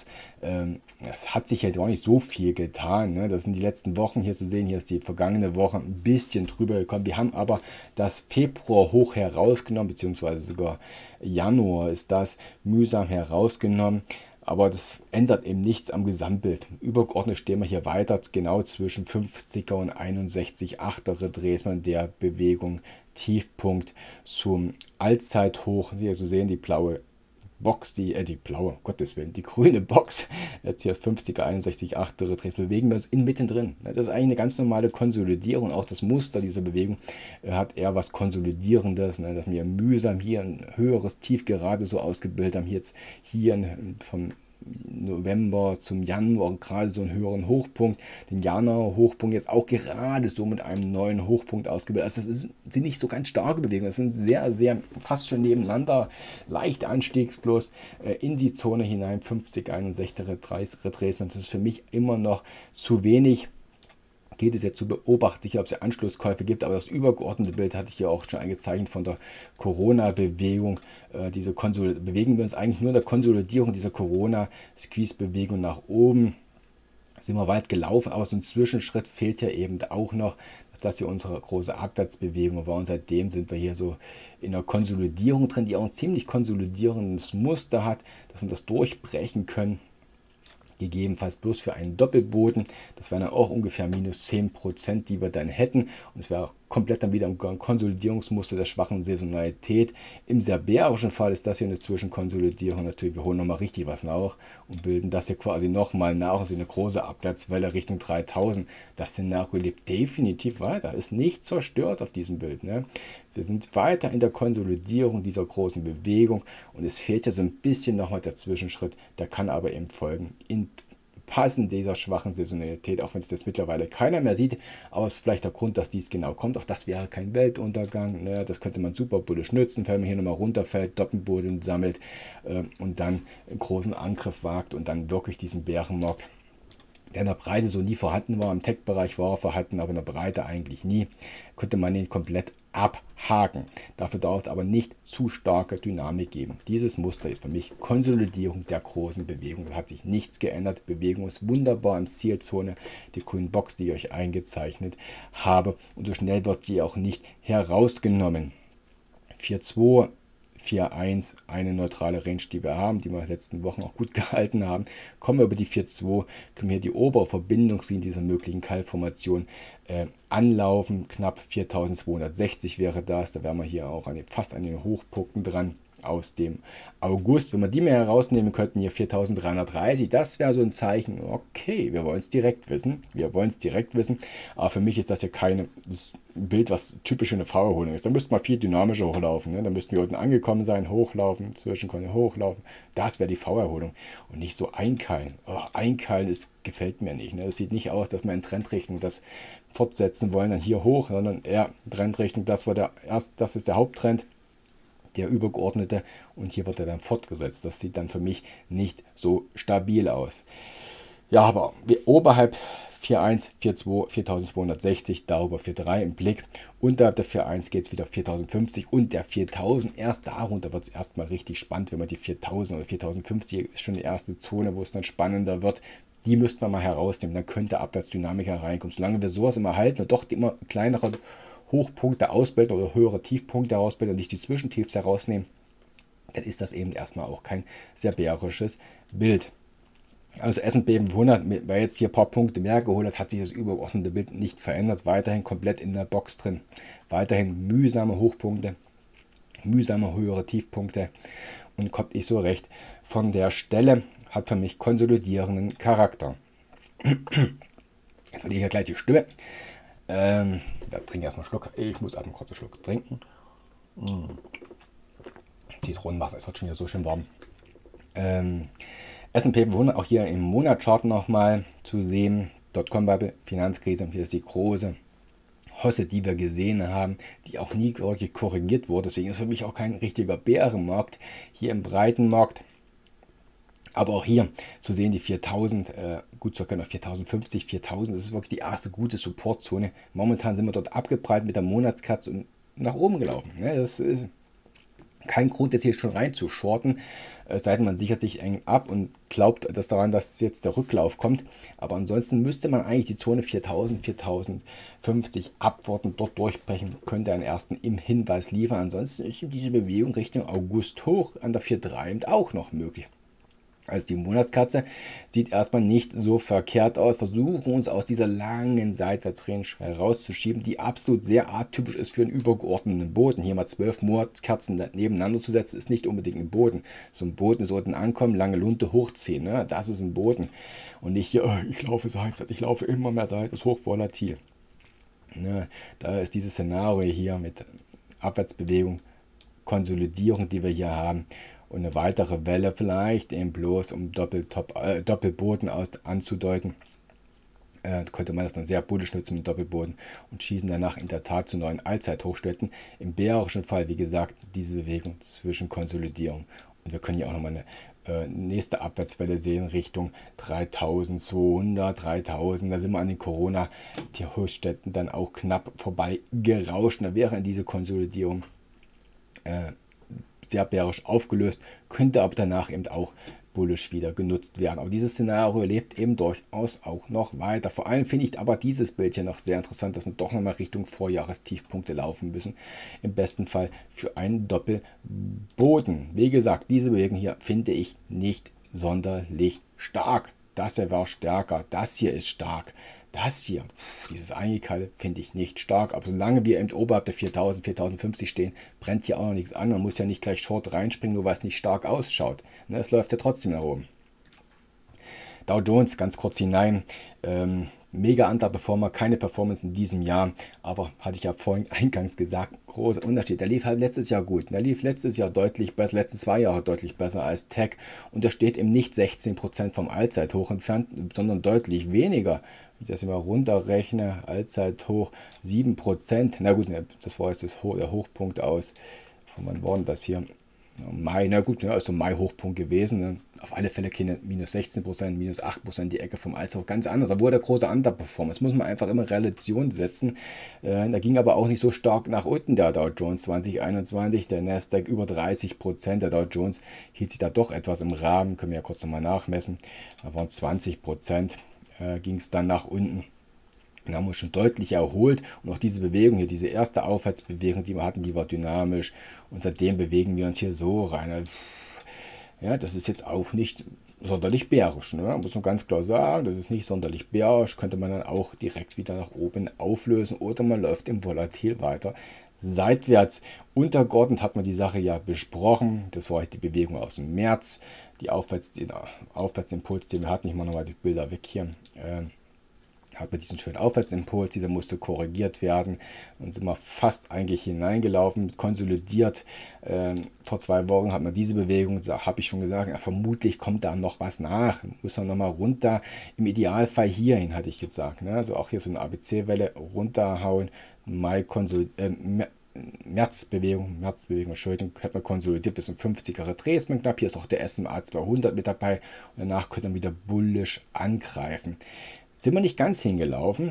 Es hat sich halt auch nicht so viel getan. Ne? Das sind die letzten Wochen hier zu sehen. Hier ist die vergangene Woche ein bisschen drüber gekommen. Wir haben aber das Februar hoch herausgenommen, beziehungsweise sogar Januar ist das mühsam herausgenommen. Aber das ändert eben nichts am Gesamtbild. Übergeordnet stehen wir hier weiter genau zwischen 50er und 61,8er Retracement der Bewegung. Tiefpunkt zum Allzeithoch. Hier zu sehen, die blaue Box, die blaue, Gottes Willen, die grüne Box, jetzt hier ist 50er, 61,8er Retracement, bewegen wir uns mittendrin. Das ist eigentlich eine ganz normale Konsolidierung. Auch das Muster dieser Bewegung hat eher was Konsolidierendes, dass wir mühsam hier ein höheres Tief gerade so ausgebildet haben. Hier vom November zum Januar gerade so einen höheren Hochpunkt, den Januar-Hochpunkt jetzt auch gerade so mit einem neuen Hochpunkt ausgebildet. Also das sind nicht so ganz starke Bewegungen, das sind sehr, sehr fast schon nebeneinander, leicht anstiegsbloß in die Zone hinein, 50, 61 Retracement. Das ist für mich immer noch zu wenig. Geht es jetzt zu beobachten, ob es Anschlusskäufe gibt, aber das übergeordnete Bild hatte ich ja auch schon eingezeichnet von der Corona-Bewegung. Bewegen wir uns eigentlich nur in der Konsolidierung dieser Corona-Squeeze-Bewegung nach oben. Sind wir weit gelaufen, aber so ein Zwischenschritt fehlt ja eben auch noch. Das hier unsere große Abwärtsbewegung war und seitdem sind wir hier so in der Konsolidierung drin, die auch ein ziemlich konsolidierendes Muster hat, dass wir das durchbrechen können. Gegebenenfalls bloß für einen Doppelboden. Das wären dann auch ungefähr minus 10%, die wir dann hätten. Und es wäre komplett dann wieder ein Konsolidierungsmuster der schwachen Saisonalität. Im sehr bärischen Fall ist das hier eine Zwischenkonsolidierung. Natürlich, wir holen nochmal richtig was nach und bilden das hier quasi nochmal nach. Also eine große Abwärtswelle Richtung 3000. Das Szenario lebt definitiv weiter. Ist nicht zerstört auf diesem Bild. Ne? Wir sind weiter in der Konsolidierung dieser großen Bewegung. Und es fehlt ja so ein bisschen nochmal der Zwischenschritt. Der kann aber eben folgen in Passen dieser schwachen Saisonalität, auch wenn es jetzt mittlerweile keiner mehr sieht, aber es ist vielleicht der Grund, dass dies genau kommt. Auch das wäre kein Weltuntergang. Ne? Das könnte man super bullisch nutzen, wenn man hier nochmal runterfällt, Doppelboden sammelt und dann einen großen Angriff wagt und dann wirklich diesen Bärenmock, der in der Breite so nie vorhanden war, im Tech-Bereich war er vorhanden, aber in der Breite eigentlich nie, könnte man ihn komplett abhaken. Dafür darf es aber nicht zu starke Dynamik geben. Dieses Muster ist für mich Konsolidierung der großen Bewegung. Da hat sich nichts geändert. Bewegung ist wunderbar in Zielzone. Die grüne Box, die ich euch eingezeichnet habe. Und so schnell wird die auch nicht herausgenommen. 4,2. 4,1, eine neutrale Range, die wir haben, die wir in den letzten Wochen auch gut gehalten haben. Kommen wir über die 4,2, können wir hier die obere Verbindungslinie dieser möglichen Keilformation anlaufen. Knapp 4.260 wäre das. Da wären wir hier auch fast an den Hochpunkten dran aus dem August. Wenn wir die mehr herausnehmen könnten, hier 4.330, das wäre so ein Zeichen, okay, wir wollen es direkt wissen. Wir wollen es direkt wissen. Aber für mich ist das ja kein Bild, was typisch eine V-Erholung ist. Da müsste man viel dynamischer hochlaufen. Ne? Da müssten wir unten angekommen sein, hochlaufen, Zwischenkonto hochlaufen. Das wäre die V-Erholung. Und nicht so einkeilen. Einkeilen gefällt mir nicht. Ne? Es sieht nicht aus, dass wir in Trendrichtung das fortsetzen wollen, dann hier hoch, sondern eher Trendrichtung, das ist der Haupttrend. der übergeordnete, und hier wird er dann fortgesetzt. Das sieht dann für mich nicht so stabil aus. Ja, aber oberhalb 4.1, 4.2, 4.260, darüber 4.3 im Blick. Unterhalb der 4.1 geht es wieder 4.050 und der 4.000. Erst darunter wird es erstmal richtig spannend, wenn man die 4.000 oder 4.050 ist schon die erste Zone, wo es dann spannender wird. Die müsste man mal herausnehmen, dann könnte Abwärtsdynamik hereinkommen. Solange wir sowas immer halten und doch immer kleinere Hochpunkte ausbilden oder höhere Tiefpunkte herausbilden und nicht die Zwischentiefs herausnehmen, dann ist das eben erstmal auch kein sehr bärisches Bild. Also S&P 500, wer jetzt hier ein paar Punkte mehr geholt hat, hat sich das übergeordnete Bild nicht verändert. Weiterhin komplett in der Box drin. Weiterhin mühsame Hochpunkte, mühsame höhere Tiefpunkte und kommt nicht so recht von der Stelle. Hat für mich konsolidierenden Charakter. Jetzt verliere ich ja gleich die Stimme. Da trinke ich erstmal einen Schluck. Ich muss einen kurzen Schluck trinken. Zitronenwasser, es wird schon wieder so schön warm. S&P 500 auch hier im Monatschart nochmal zu sehen. Dotcom-Bubble, Finanzkrise, hier ist die große Hosse, die wir gesehen haben, die auch nie wirklich korrigiert wurde. Deswegen ist für mich auch kein richtiger Bärenmarkt hier im breiten Markt. Aber auch hier zu sehen die 4.000, gut zu erkennen, 4.050, 4.000, das ist wirklich die erste gute Supportzone. Momentan sind wir dort abgebreitet mit der Monatskatze und nach oben gelaufen. Das ist kein Grund, jetzt hier schon rein zu shorten, sei denn man sichert sich eng ab und glaubt dass daran, dass jetzt der Rücklauf kommt. Aber ansonsten müsste man eigentlich die Zone 4.000, 4.050 abwarten, dort durchbrechen, könnte einen ersten im Hinweis liefern. Ansonsten ist diese Bewegung Richtung August hoch an der 4.3 auch noch möglich. Also die Monatskatze sieht erstmal nicht so verkehrt aus. Versuchen uns aus dieser langen Seitwärtsrange herauszuschieben, die absolut sehr atypisch ist für einen übergeordneten Boden. Hier mal 12 Monatskerzen nebeneinander zu setzen, ist nicht unbedingt ein Boden. So ein Boden ist unten ankommen, lange Lunte hochziehen. Ne? Das ist ein Boden. Und nicht hier, ich laufe seitwärts, ich laufe immer mehr seitwärts, hochvolatil. Ne? Da ist dieses Szenario hier mit Abwärtsbewegung, Konsolidierung, die wir hier haben. Und eine weitere Welle vielleicht eben bloß, um Doppelboden anzudeuten. Könnte man das dann sehr bullisch nutzen mit Doppelboden und schießen danach in der Tat zu neuen Allzeithochstätten. Im bärischen Fall, wie gesagt, diese Bewegung zwischen Konsolidierung. Und wir können hier auch nochmal eine nächste Abwärtswelle sehen Richtung 3.200, 3.000. Da sind wir an den Corona-Hochstätten dann auch knapp vorbei gerauscht. Da wäre diese Konsolidierung sehr bärisch aufgelöst, könnte aber danach eben auch bullisch wieder genutzt werden. Aber dieses Szenario lebt eben durchaus auch noch weiter. Vor allem finde ich aber dieses Bild hier noch sehr interessant, dass wir doch nochmal Richtung Vorjahrestiefpunkte laufen müssen. Im besten Fall für einen Doppelboden. Wie gesagt, diese Bewegung hier finde ich nicht sonderlich stark. Das hier war stärker, das hier ist stark. Das hier, dieses Eingekalte, finde ich nicht stark. Aber solange wir eben oberhalb der 4.000, 4.050 stehen, brennt hier auch noch nichts an. Man muss ja nicht gleich short reinspringen, nur weil es nicht stark ausschaut. Es läuft ja trotzdem nach oben. Dow Jones, ganz kurz hinein. Mega Underperformer, keine Performance in diesem Jahr, aber hatte ich ja vorhin eingangs gesagt, großer Unterschied. Der lief halt letztes Jahr gut, der lief letztes Jahr deutlich besser, letzten 2 Jahre deutlich besser als Tech und der steht eben nicht 16% vom Allzeithoch entfernt, sondern deutlich weniger. Wenn ich das immer runterrechne, Allzeithoch 7%, na gut, das war jetzt der Hochpunkt aus, von wann war denn das hier? Mai, na gut, ist so ein Mai-Hochpunkt gewesen. Ne? Auf alle Fälle keine minus 16%, minus 8% die Ecke vom Allzeithoch, ganz anders. Da wurde der große Underperformer. Das muss man einfach immer in Relation setzen. Da ging aber auch nicht so stark nach unten der Dow Jones 2021, der Nasdaq über 30%. Der Dow Jones hielt sich da doch etwas im Rahmen, können wir ja kurz nochmal nachmessen. Da waren 20%, ging es dann nach unten. Dann haben wir uns schon deutlich erholt und auch diese Bewegung hier, diese erste Aufwärtsbewegung, die wir hatten, die war dynamisch und seitdem bewegen wir uns hier so rein. Ja, das ist jetzt auch nicht sonderlich bärisch, ne? Muss man ganz klar sagen, das ist nicht sonderlich bärisch, könnte man dann auch direkt wieder nach oben auflösen oder man läuft im Volatil weiter seitwärts. Untergeordnet hat man die Sache ja besprochen, das war die Bewegung aus dem März, den Aufwärtsimpuls, den wir hatten, ich mache nochmal die Bilder weg hier, hat man diesen schönen Aufwärtsimpuls, dieser musste korrigiert werden. Dann sind wir fast eigentlich hineingelaufen, konsolidiert. Vor 2 Wochen hat man diese Bewegung, da habe ich schon gesagt, ja, vermutlich kommt da noch was nach. Muss man nochmal runter. Im Idealfall hierhin, hatte ich gesagt. Ne? Also auch hier so eine ABC-Welle runterhauen, Märzbewegung, Entschuldigung, hat man konsolidiert bis zum 50er Retracement knapp. Hier ist auch der SMA 200 mit dabei und danach könnte man wieder bullisch angreifen. Sind wir nicht ganz hingelaufen?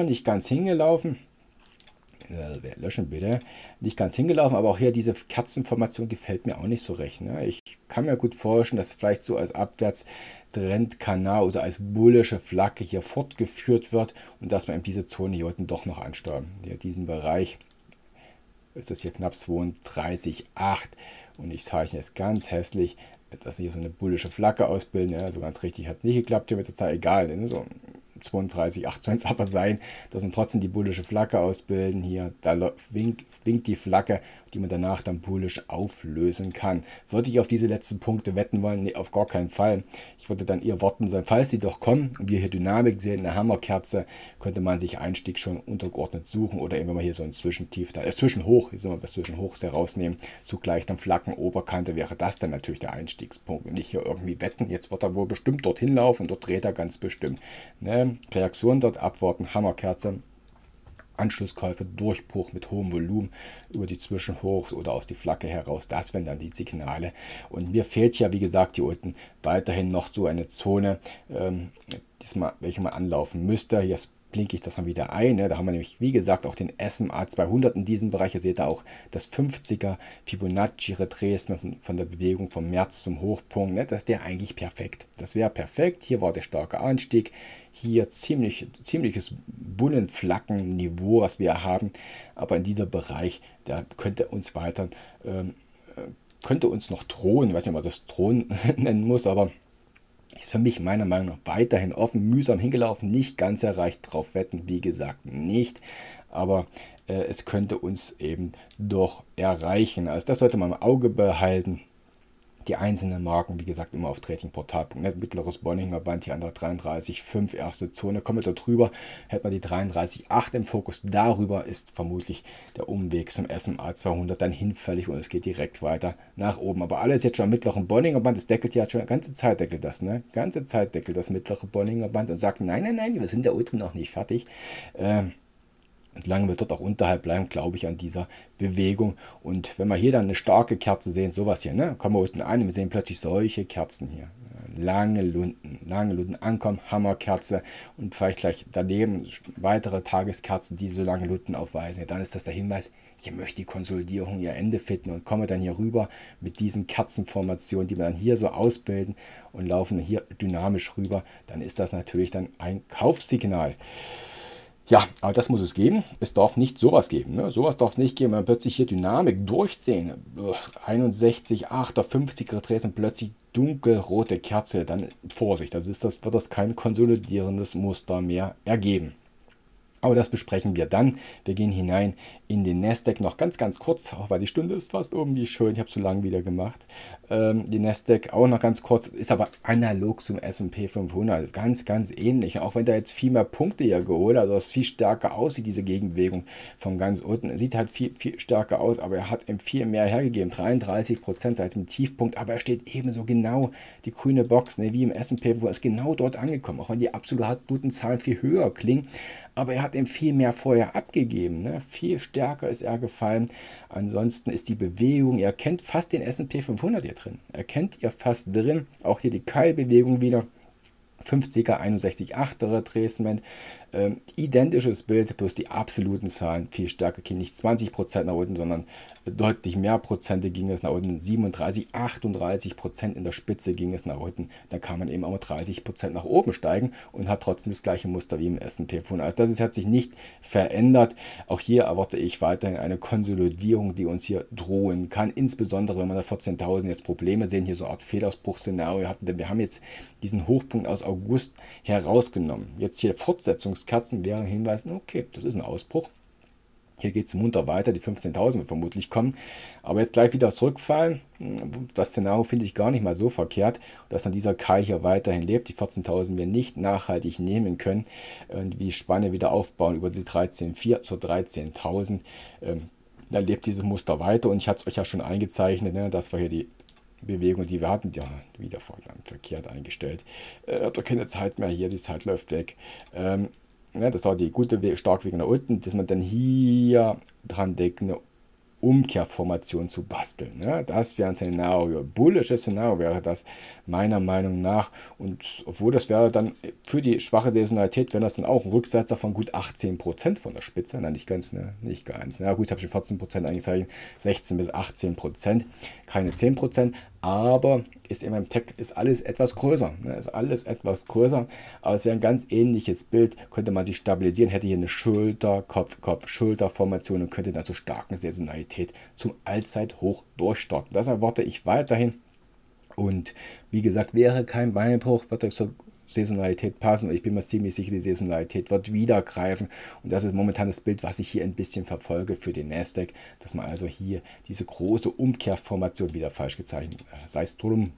Löschen bitte. Nicht ganz hingelaufen, aber auch hier diese Kerzenformation gefällt mir auch nicht so recht. Ne? Ich kann mir gut vorstellen, dass vielleicht so als Abwärtstrendkanal oder als bullische Flagge hier fortgeführt wird und dass man eben diese Zone hier unten doch noch ansteuern. Hier diesen Bereich ist das hier knapp 32,8 und ich zeichne es ganz hässlich, dass hier so eine bullische Flagge ausbilden. Ja, so ganz richtig hat nicht geklappt hier mit der Zeit, egal. Ne? So 32,8 soll es aber sein, dass man trotzdem die bullische Flagge ausbilden. Hier, da winkt die Flagge, die man danach dann bullisch auflösen kann. Würde ich auf diese letzten Punkte wetten wollen? Nee, auf gar keinen Fall. Ich würde dann eher warten sein, falls sie doch kommen und wir hier Dynamik sehen, eine Hammerkerze, könnte man sich Einstieg schon untergeordnet suchen oder eben wenn wir hier so ein Zwischentief, Zwischenhoch, hier sind wir bei Zwischenhochs herausnehmen, zugleich dann Flaggenoberkante wäre das dann natürlich der Einstiegspunkt und nicht hier irgendwie wetten, jetzt wird er wohl bestimmt dorthin laufen und dort dreht er ganz bestimmt. Ne? Reaktion dort abwarten, Hammerkerze, Anschlusskäufe, Durchbruch mit hohem Volumen über die Zwischenhochs oder aus die Flagge heraus, das wären dann die Signale. Und mir fehlt ja, wie gesagt, hier unten weiterhin noch so eine Zone, welche man anlaufen müsste. Jetzt blinke ich das dann wieder ein. Ne? Da haben wir nämlich, wie gesagt, auch den SMA 200 in diesem Bereich. Ihr seht da auch das 50er Fibonacci Retracement von der Bewegung vom März zum Hochpunkt. Ne? Das wäre eigentlich perfekt. Das wäre perfekt. Hier war der starke Anstieg. Hier ziemliches Bullenflaggen-Niveau, was wir haben. Aber in dieser Bereich, der könnte uns weiter, könnte uns noch drohen. Ich weiß nicht, ob man das drohen nennen muss, aber ist für mich meiner Meinung nach weiterhin offen, mühsam hingelaufen, nicht ganz erreicht, drauf wetten, wie gesagt, nicht. Aber es könnte uns eben doch erreichen. Also das sollte man im Auge behalten. Die einzelnen Marken, wie gesagt, immer auf tradingportal.net. Mittleres Bollinger Band hier an der 33,5, erste Zone. Kommen wir da drüber, hält man die 33,8 im Fokus. Darüber ist vermutlich der Umweg zum SMA 200 dann hinfällig und es geht direkt weiter nach oben. Aber alles jetzt schon am mittleren Bollinger Band. Das deckelt ja schon, ganze Zeit deckelt das, ne? Ganze Zeit deckelt das mittlere Bollinger Band und sagt, nein, wir sind da unten noch nicht fertig. Solange wir dort auch unterhalb bleiben, glaube ich an dieser Bewegung. Und wenn wir hier dann eine starke Kerze sehen, sowas hier, ne, kommen wir unten ein und wir sehen plötzlich solche Kerzen hier. Lange Lunden ankommen, Hammerkerze und vielleicht gleich daneben weitere Tageskerzen, die so lange Lunden aufweisen. Ja, dann ist das der Hinweis, hier möchte die Konsolidierung ihr Ende finden und kommen wir dann hier rüber mit diesen Kerzenformationen, die wir dann hier so ausbilden und laufen hier dynamisch rüber, dann ist das natürlich dann ein Kaufsignal. Ja, aber das muss es geben. Es darf nicht sowas geben. Ne? Sowas darf es nicht geben, wenn wir plötzlich hier Dynamik durchziehen. 61, 8er, 50er Drehs und plötzlich dunkelrote Kerze. Dann Vorsicht, wird das kein konsolidierendes Muster mehr ergeben. Aber das besprechen wir dann. Wir gehen hinein in den Nasdaq noch ganz kurz, auch weil die Stunde ist fast um, wie schön, ich habe es so lange wieder gemacht. Die Nasdaq auch noch ganz kurz, ist aber analog zum S&P 500, ganz ähnlich. Auch wenn da jetzt viel mehr Punkte hier geholt hat, also es viel stärker aussieht, diese Gegenbewegung von ganz unten. Es sieht halt viel stärker aus, aber er hat eben viel mehr hergegeben, 33% seit dem Tiefpunkt, aber er steht ebenso genau, die grüne Box, ne, wie im S&P 500, ist genau dort angekommen, auch wenn die absoluten Zahlen viel höher klingen. Aber er hat eben viel mehr vorher abgegeben. Ne? Viel stärker ist er gefallen. Ansonsten ist die Bewegung, ihr kennt fast den S&P 500 hier drin. Erkennt ihr fast drin. Auch hier die Keilbewegung wieder. 50er, 61,8er Retracement. Identisches Bild, bloß die absoluten Zahlen viel stärker. Nicht 20% nach unten, sondern deutlich mehr Prozente ging es nach unten. 37, 38% in der Spitze ging es nach unten. Dann kann man eben auch 30% nach oben steigen und hat trotzdem das gleiche Muster wie im S&P 500. Also hat sich nicht verändert. Auch hier erwarte ich weiterhin eine Konsolidierung, die uns hier drohen kann. Insbesondere, wenn wir da 14.000 jetzt Probleme sehen, hier so eine Art Fehlausbruchsszenario hatten. Denn wir haben jetzt diesen Hochpunkt aus August herausgenommen. Jetzt hier Fortsetzungskerzen wären Hinweisen, okay, das ist ein Ausbruch. Hier geht es munter weiter, die 15.000 wird vermutlich kommen. Aber jetzt gleich wieder zurückfallen. Das Szenario finde ich gar nicht mal so verkehrt, dass dann dieser Keil hier weiterhin lebt. Die 14.000 wir nicht nachhaltig nehmen können. Und die Spanne wieder aufbauen über die 13.4 zur 13.000. Dann lebt dieses Muster weiter. Und ich hatte es euch ja schon eingezeichnet, ne, dass wir hier die Bewegung, die wir hatten, ja, wieder verkehrt eingestellt. Habt ihr keine Zeit mehr hier, die Zeit läuft weg. Ja, das war die gute Starkbewegung nach unten, dass man dann hier dran denkt, eine Umkehrformation zu basteln. Ne? Das wäre ein Szenario. Bullisches Szenario wäre das meiner Meinung nach. Und obwohl das wäre dann für die schwache Saisonalität, wäre das dann auch ein Rücksetzer von gut 18% von der Spitze. Na, nicht ganz, ne? Nicht ganz. Na gut, habe ich schon 14% eingezeichnet. 16 bis 18%. Keine 10%. Aber ist in meinem Tech ist alles etwas größer. Ne? Ist alles etwas größer. Aber es wäre ein ganz ähnliches Bild. Könnte man sich stabilisieren, hätte hier eine Schulter-Kopf-Kopf-Schulter-Formation und könnte dann zur starken Saisonalität zum Allzeithoch durchstarten. Das erwarte ich weiterhin. Und wie gesagt, wäre kein Beinbruch, wird das zur Saisonalität passen. Ich bin mir ziemlich sicher, die Saisonalität wird wieder greifen. Und das ist momentan das Bild, was ich hier ein bisschen verfolge für den Nasdaq, dass man also hier diese große Umkehrformation, wieder falsch gezeichnet, sei es drum,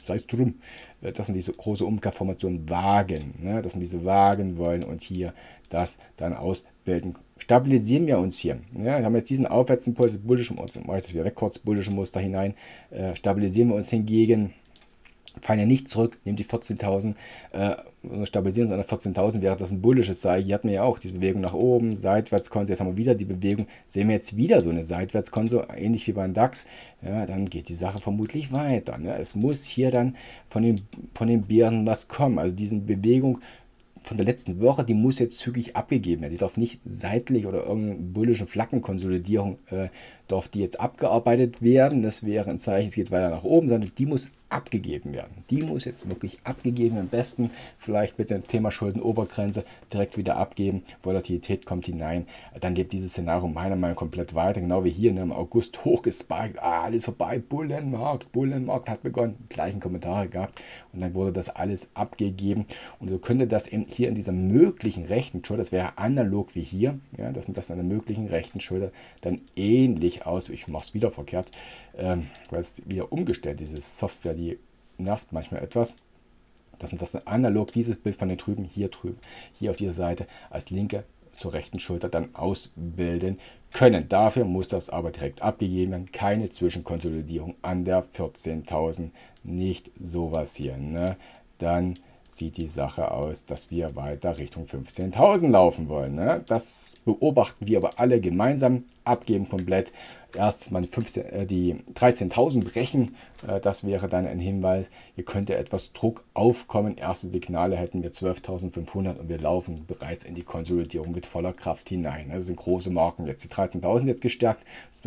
dass man diese große Umkehrformation wagen, ne? Dass wir diese wagen wollen und hier das dann ausbilden. Stabilisieren wir uns hier. Ja, wir haben jetzt diesen Aufwärtsimpuls, bullischen Muster, mache ich das wieder weg, kurz bullische Muster hinein. Stabilisieren wir uns hingegen, fallen ja nicht zurück, nehmen die 14.000, stabilisieren uns an der 14.000, wäre das ein bullisches Zeichen. Hier hatten wir ja auch diese Bewegung nach oben, Seitwärtskonto, jetzt haben wir wieder die Bewegung, sehen wir jetzt wieder so eine Seitwärtskonto, ähnlich wie beim DAX, ja, dann geht die Sache vermutlich weiter. Ne? Es muss hier dann von den Bären was kommen, also diese Bewegung von der letzten Woche, die muss jetzt zügig abgegeben werden. Die darf nicht seitlich oder irgendeine bullische Flaggenkonsolidierung, darf die jetzt abgearbeitet werden. Das wäre ein Zeichen, es geht weiter nach oben, sondern die muss abgegeben werden. Die muss jetzt wirklich abgegeben, am besten vielleicht mit dem Thema Schuldenobergrenze direkt wieder abgeben. Volatilität kommt hinein. Dann geht dieses Szenario meiner Meinung nach komplett weiter. Genau wie hier im August hochgespiked. Alles vorbei. Bullenmarkt hat begonnen. Die gleichen Kommentare gehabt. Und dann wurde das alles abgegeben. Und so könnte das hier in dieser möglichen rechten Schulter, das wäre analog wie hier, ja, dass man das an der möglichen rechten Schulter dann ähnlich aus, ich mache es wieder verkehrt, weil es wieder umgestellt, diese Software, die nervt manchmal etwas, dass man das analog, dieses Bild von den drüben, hier auf dieser Seite als linke zur rechten Schulter dann ausbilden können. Dafür muss das aber direkt abgegeben werden, keine Zwischenkonsolidierung an der 14.000, nicht sowas hier. Ne? Dann sieht die Sache aus, dass wir weiter Richtung 15.000 laufen wollen. Ne? Das beobachten wir aber alle gemeinsam, abgeben komplett. Erst mal die 13.000 brechen, das wäre dann ein Hinweis, hier könnte etwas Druck aufkommen. Erste Signale hätten wir 12.500 und wir laufen bereits in die Konsolidierung mit voller Kraft hinein. Das sind große Marken. Jetzt die 13.000 jetzt gestärkt,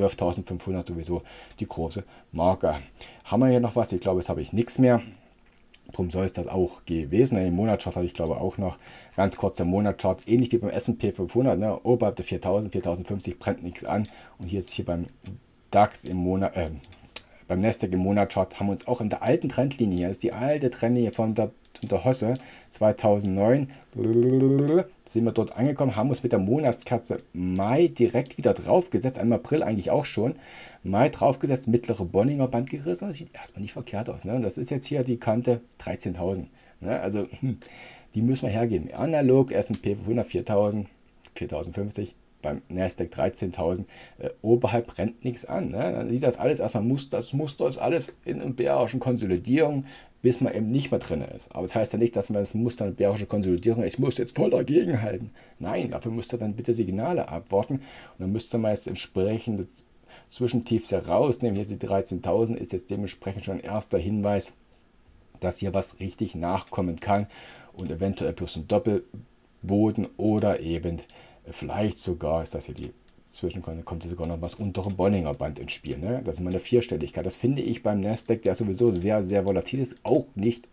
12.500 sowieso die große Marke. Haben wir hier noch was? Ich glaube, jetzt habe ich nichts mehr. Darum soll es das auch gewesen. Den Monatschart habe ich glaube auch noch. Ganz kurz der Monatschart, ähnlich wie beim S&P 500, ne? Oberhalb der 4000, 4050 brennt nichts an. Und hier ist hier beim DAX im Monat, beim Nasdaq im Monatschart haben wir uns auch in der alten Trendlinie, hier ist die alte Trendlinie von der Hosse 2009, sind wir dort angekommen, haben uns mit der Monatskerze Mai direkt wieder draufgesetzt, im April eigentlich auch schon, Mai draufgesetzt, mittlere Bollinger Band gerissen, das sieht erstmal nicht verkehrt aus. Ne? Und das ist jetzt hier die Kante 13.000. Ne? Also die müssen wir hergeben. Analog S&P 500 4.000, 4.050. Beim Nasdaq 13.000, oberhalb brennt nichts an. Ne? Dann sieht das alles erstmal, das Muster ist alles in einer bärischen Konsolidierung, bis man eben nicht mehr drin ist. Aber das heißt ja nicht, dass man das Muster eine bärische Konsolidierung, ich muss jetzt voll dagegen halten. Nein, dafür müsst ihr dann bitte Signale abwarten und dann müsst ihr mal jetzt entsprechend das Zwischentiefs herausnehmen. Hier ist die 13.000, ist jetzt dementsprechend schon ein erster Hinweis, dass hier was richtig nachkommen kann und eventuell plus ein Doppelboden oder eben vielleicht sogar ist das hier die Zwischenkonto, kommt hier sogar noch was untere Bollinger Band ins Spiel. Ne? Das ist mal eine Vierstelligkeit. Das finde ich beim Nasdaq, der sowieso sehr, sehr volatil ist, auch nicht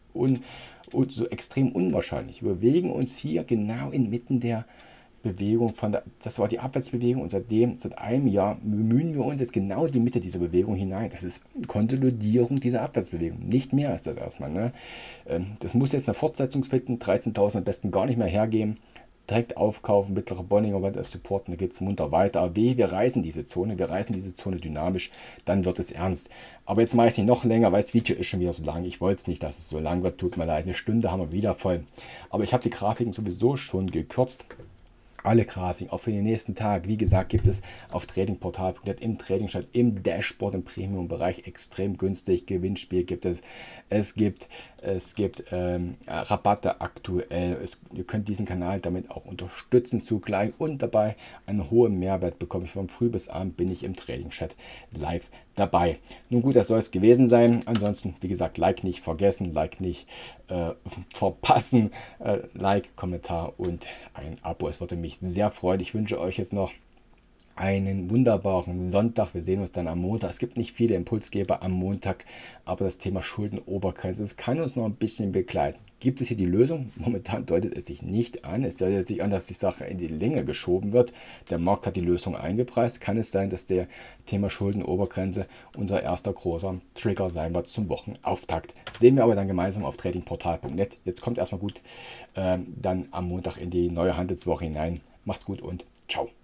so extrem unwahrscheinlich. Wir bewegen uns hier genau inmitten der Bewegung das war die Abwärtsbewegung und seit einem Jahr bemühen wir uns jetzt genau in die Mitte dieser Bewegung hinein. Das ist Konsolidierung dieser Abwärtsbewegung. Nicht mehr ist das erstmal. Ne? Das muss jetzt eine Fortsetzung finden. 13.000 am besten gar nicht mehr hergeben. Direkt aufkaufen, mittlere Bollinger Band als Supporten, da geht es munter weiter. Aber wir reißen diese Zone dynamisch, dann wird es ernst. Aber jetzt mache ich es nicht noch länger, weil das Video ist schon wieder so lang. Ich wollte es nicht, dass es so lang wird, tut mir leid. Eine Stunde haben wir wieder voll. Aber ich habe die Grafiken sowieso schon gekürzt. Alle Grafiken, auch für den nächsten Tag. Wie gesagt, gibt es auf tradingportal.net im Tradingstand, im Dashboard, im Premium-Bereich extrem günstig. Gewinnspiel gibt es. Es gibt Es gibt Rabatte aktuell. Ihr könnt diesen Kanal damit auch unterstützen zugleich und dabei einen hohen Mehrwert bekommen. Von früh bis abend bin ich im Trading-Chat live dabei. Nun gut, das soll es gewesen sein. Ansonsten, wie gesagt, Like nicht vergessen, Like nicht verpassen. Like, Kommentar und ein Abo. Es würde mich sehr freuen. Ich wünsche euch jetzt noch einen wunderbaren Sonntag. Wir sehen uns dann am Montag. Es gibt nicht viele Impulsgeber am Montag, aber das Thema Schuldenobergrenze, das kann uns noch ein bisschen begleiten. Gibt es hier die Lösung? Momentan deutet es sich nicht an. Es deutet sich an, dass die Sache in die Länge geschoben wird. Der Markt hat die Lösung eingepreist. Kann es sein, dass der Thema Schuldenobergrenze unser erster großer Trigger sein wird zum Wochenauftakt? Sehen wir aber dann gemeinsam auf tradingportal.net. Jetzt kommt erstmal gut dann am Montag in die neue Handelswoche hinein. Macht's gut und ciao.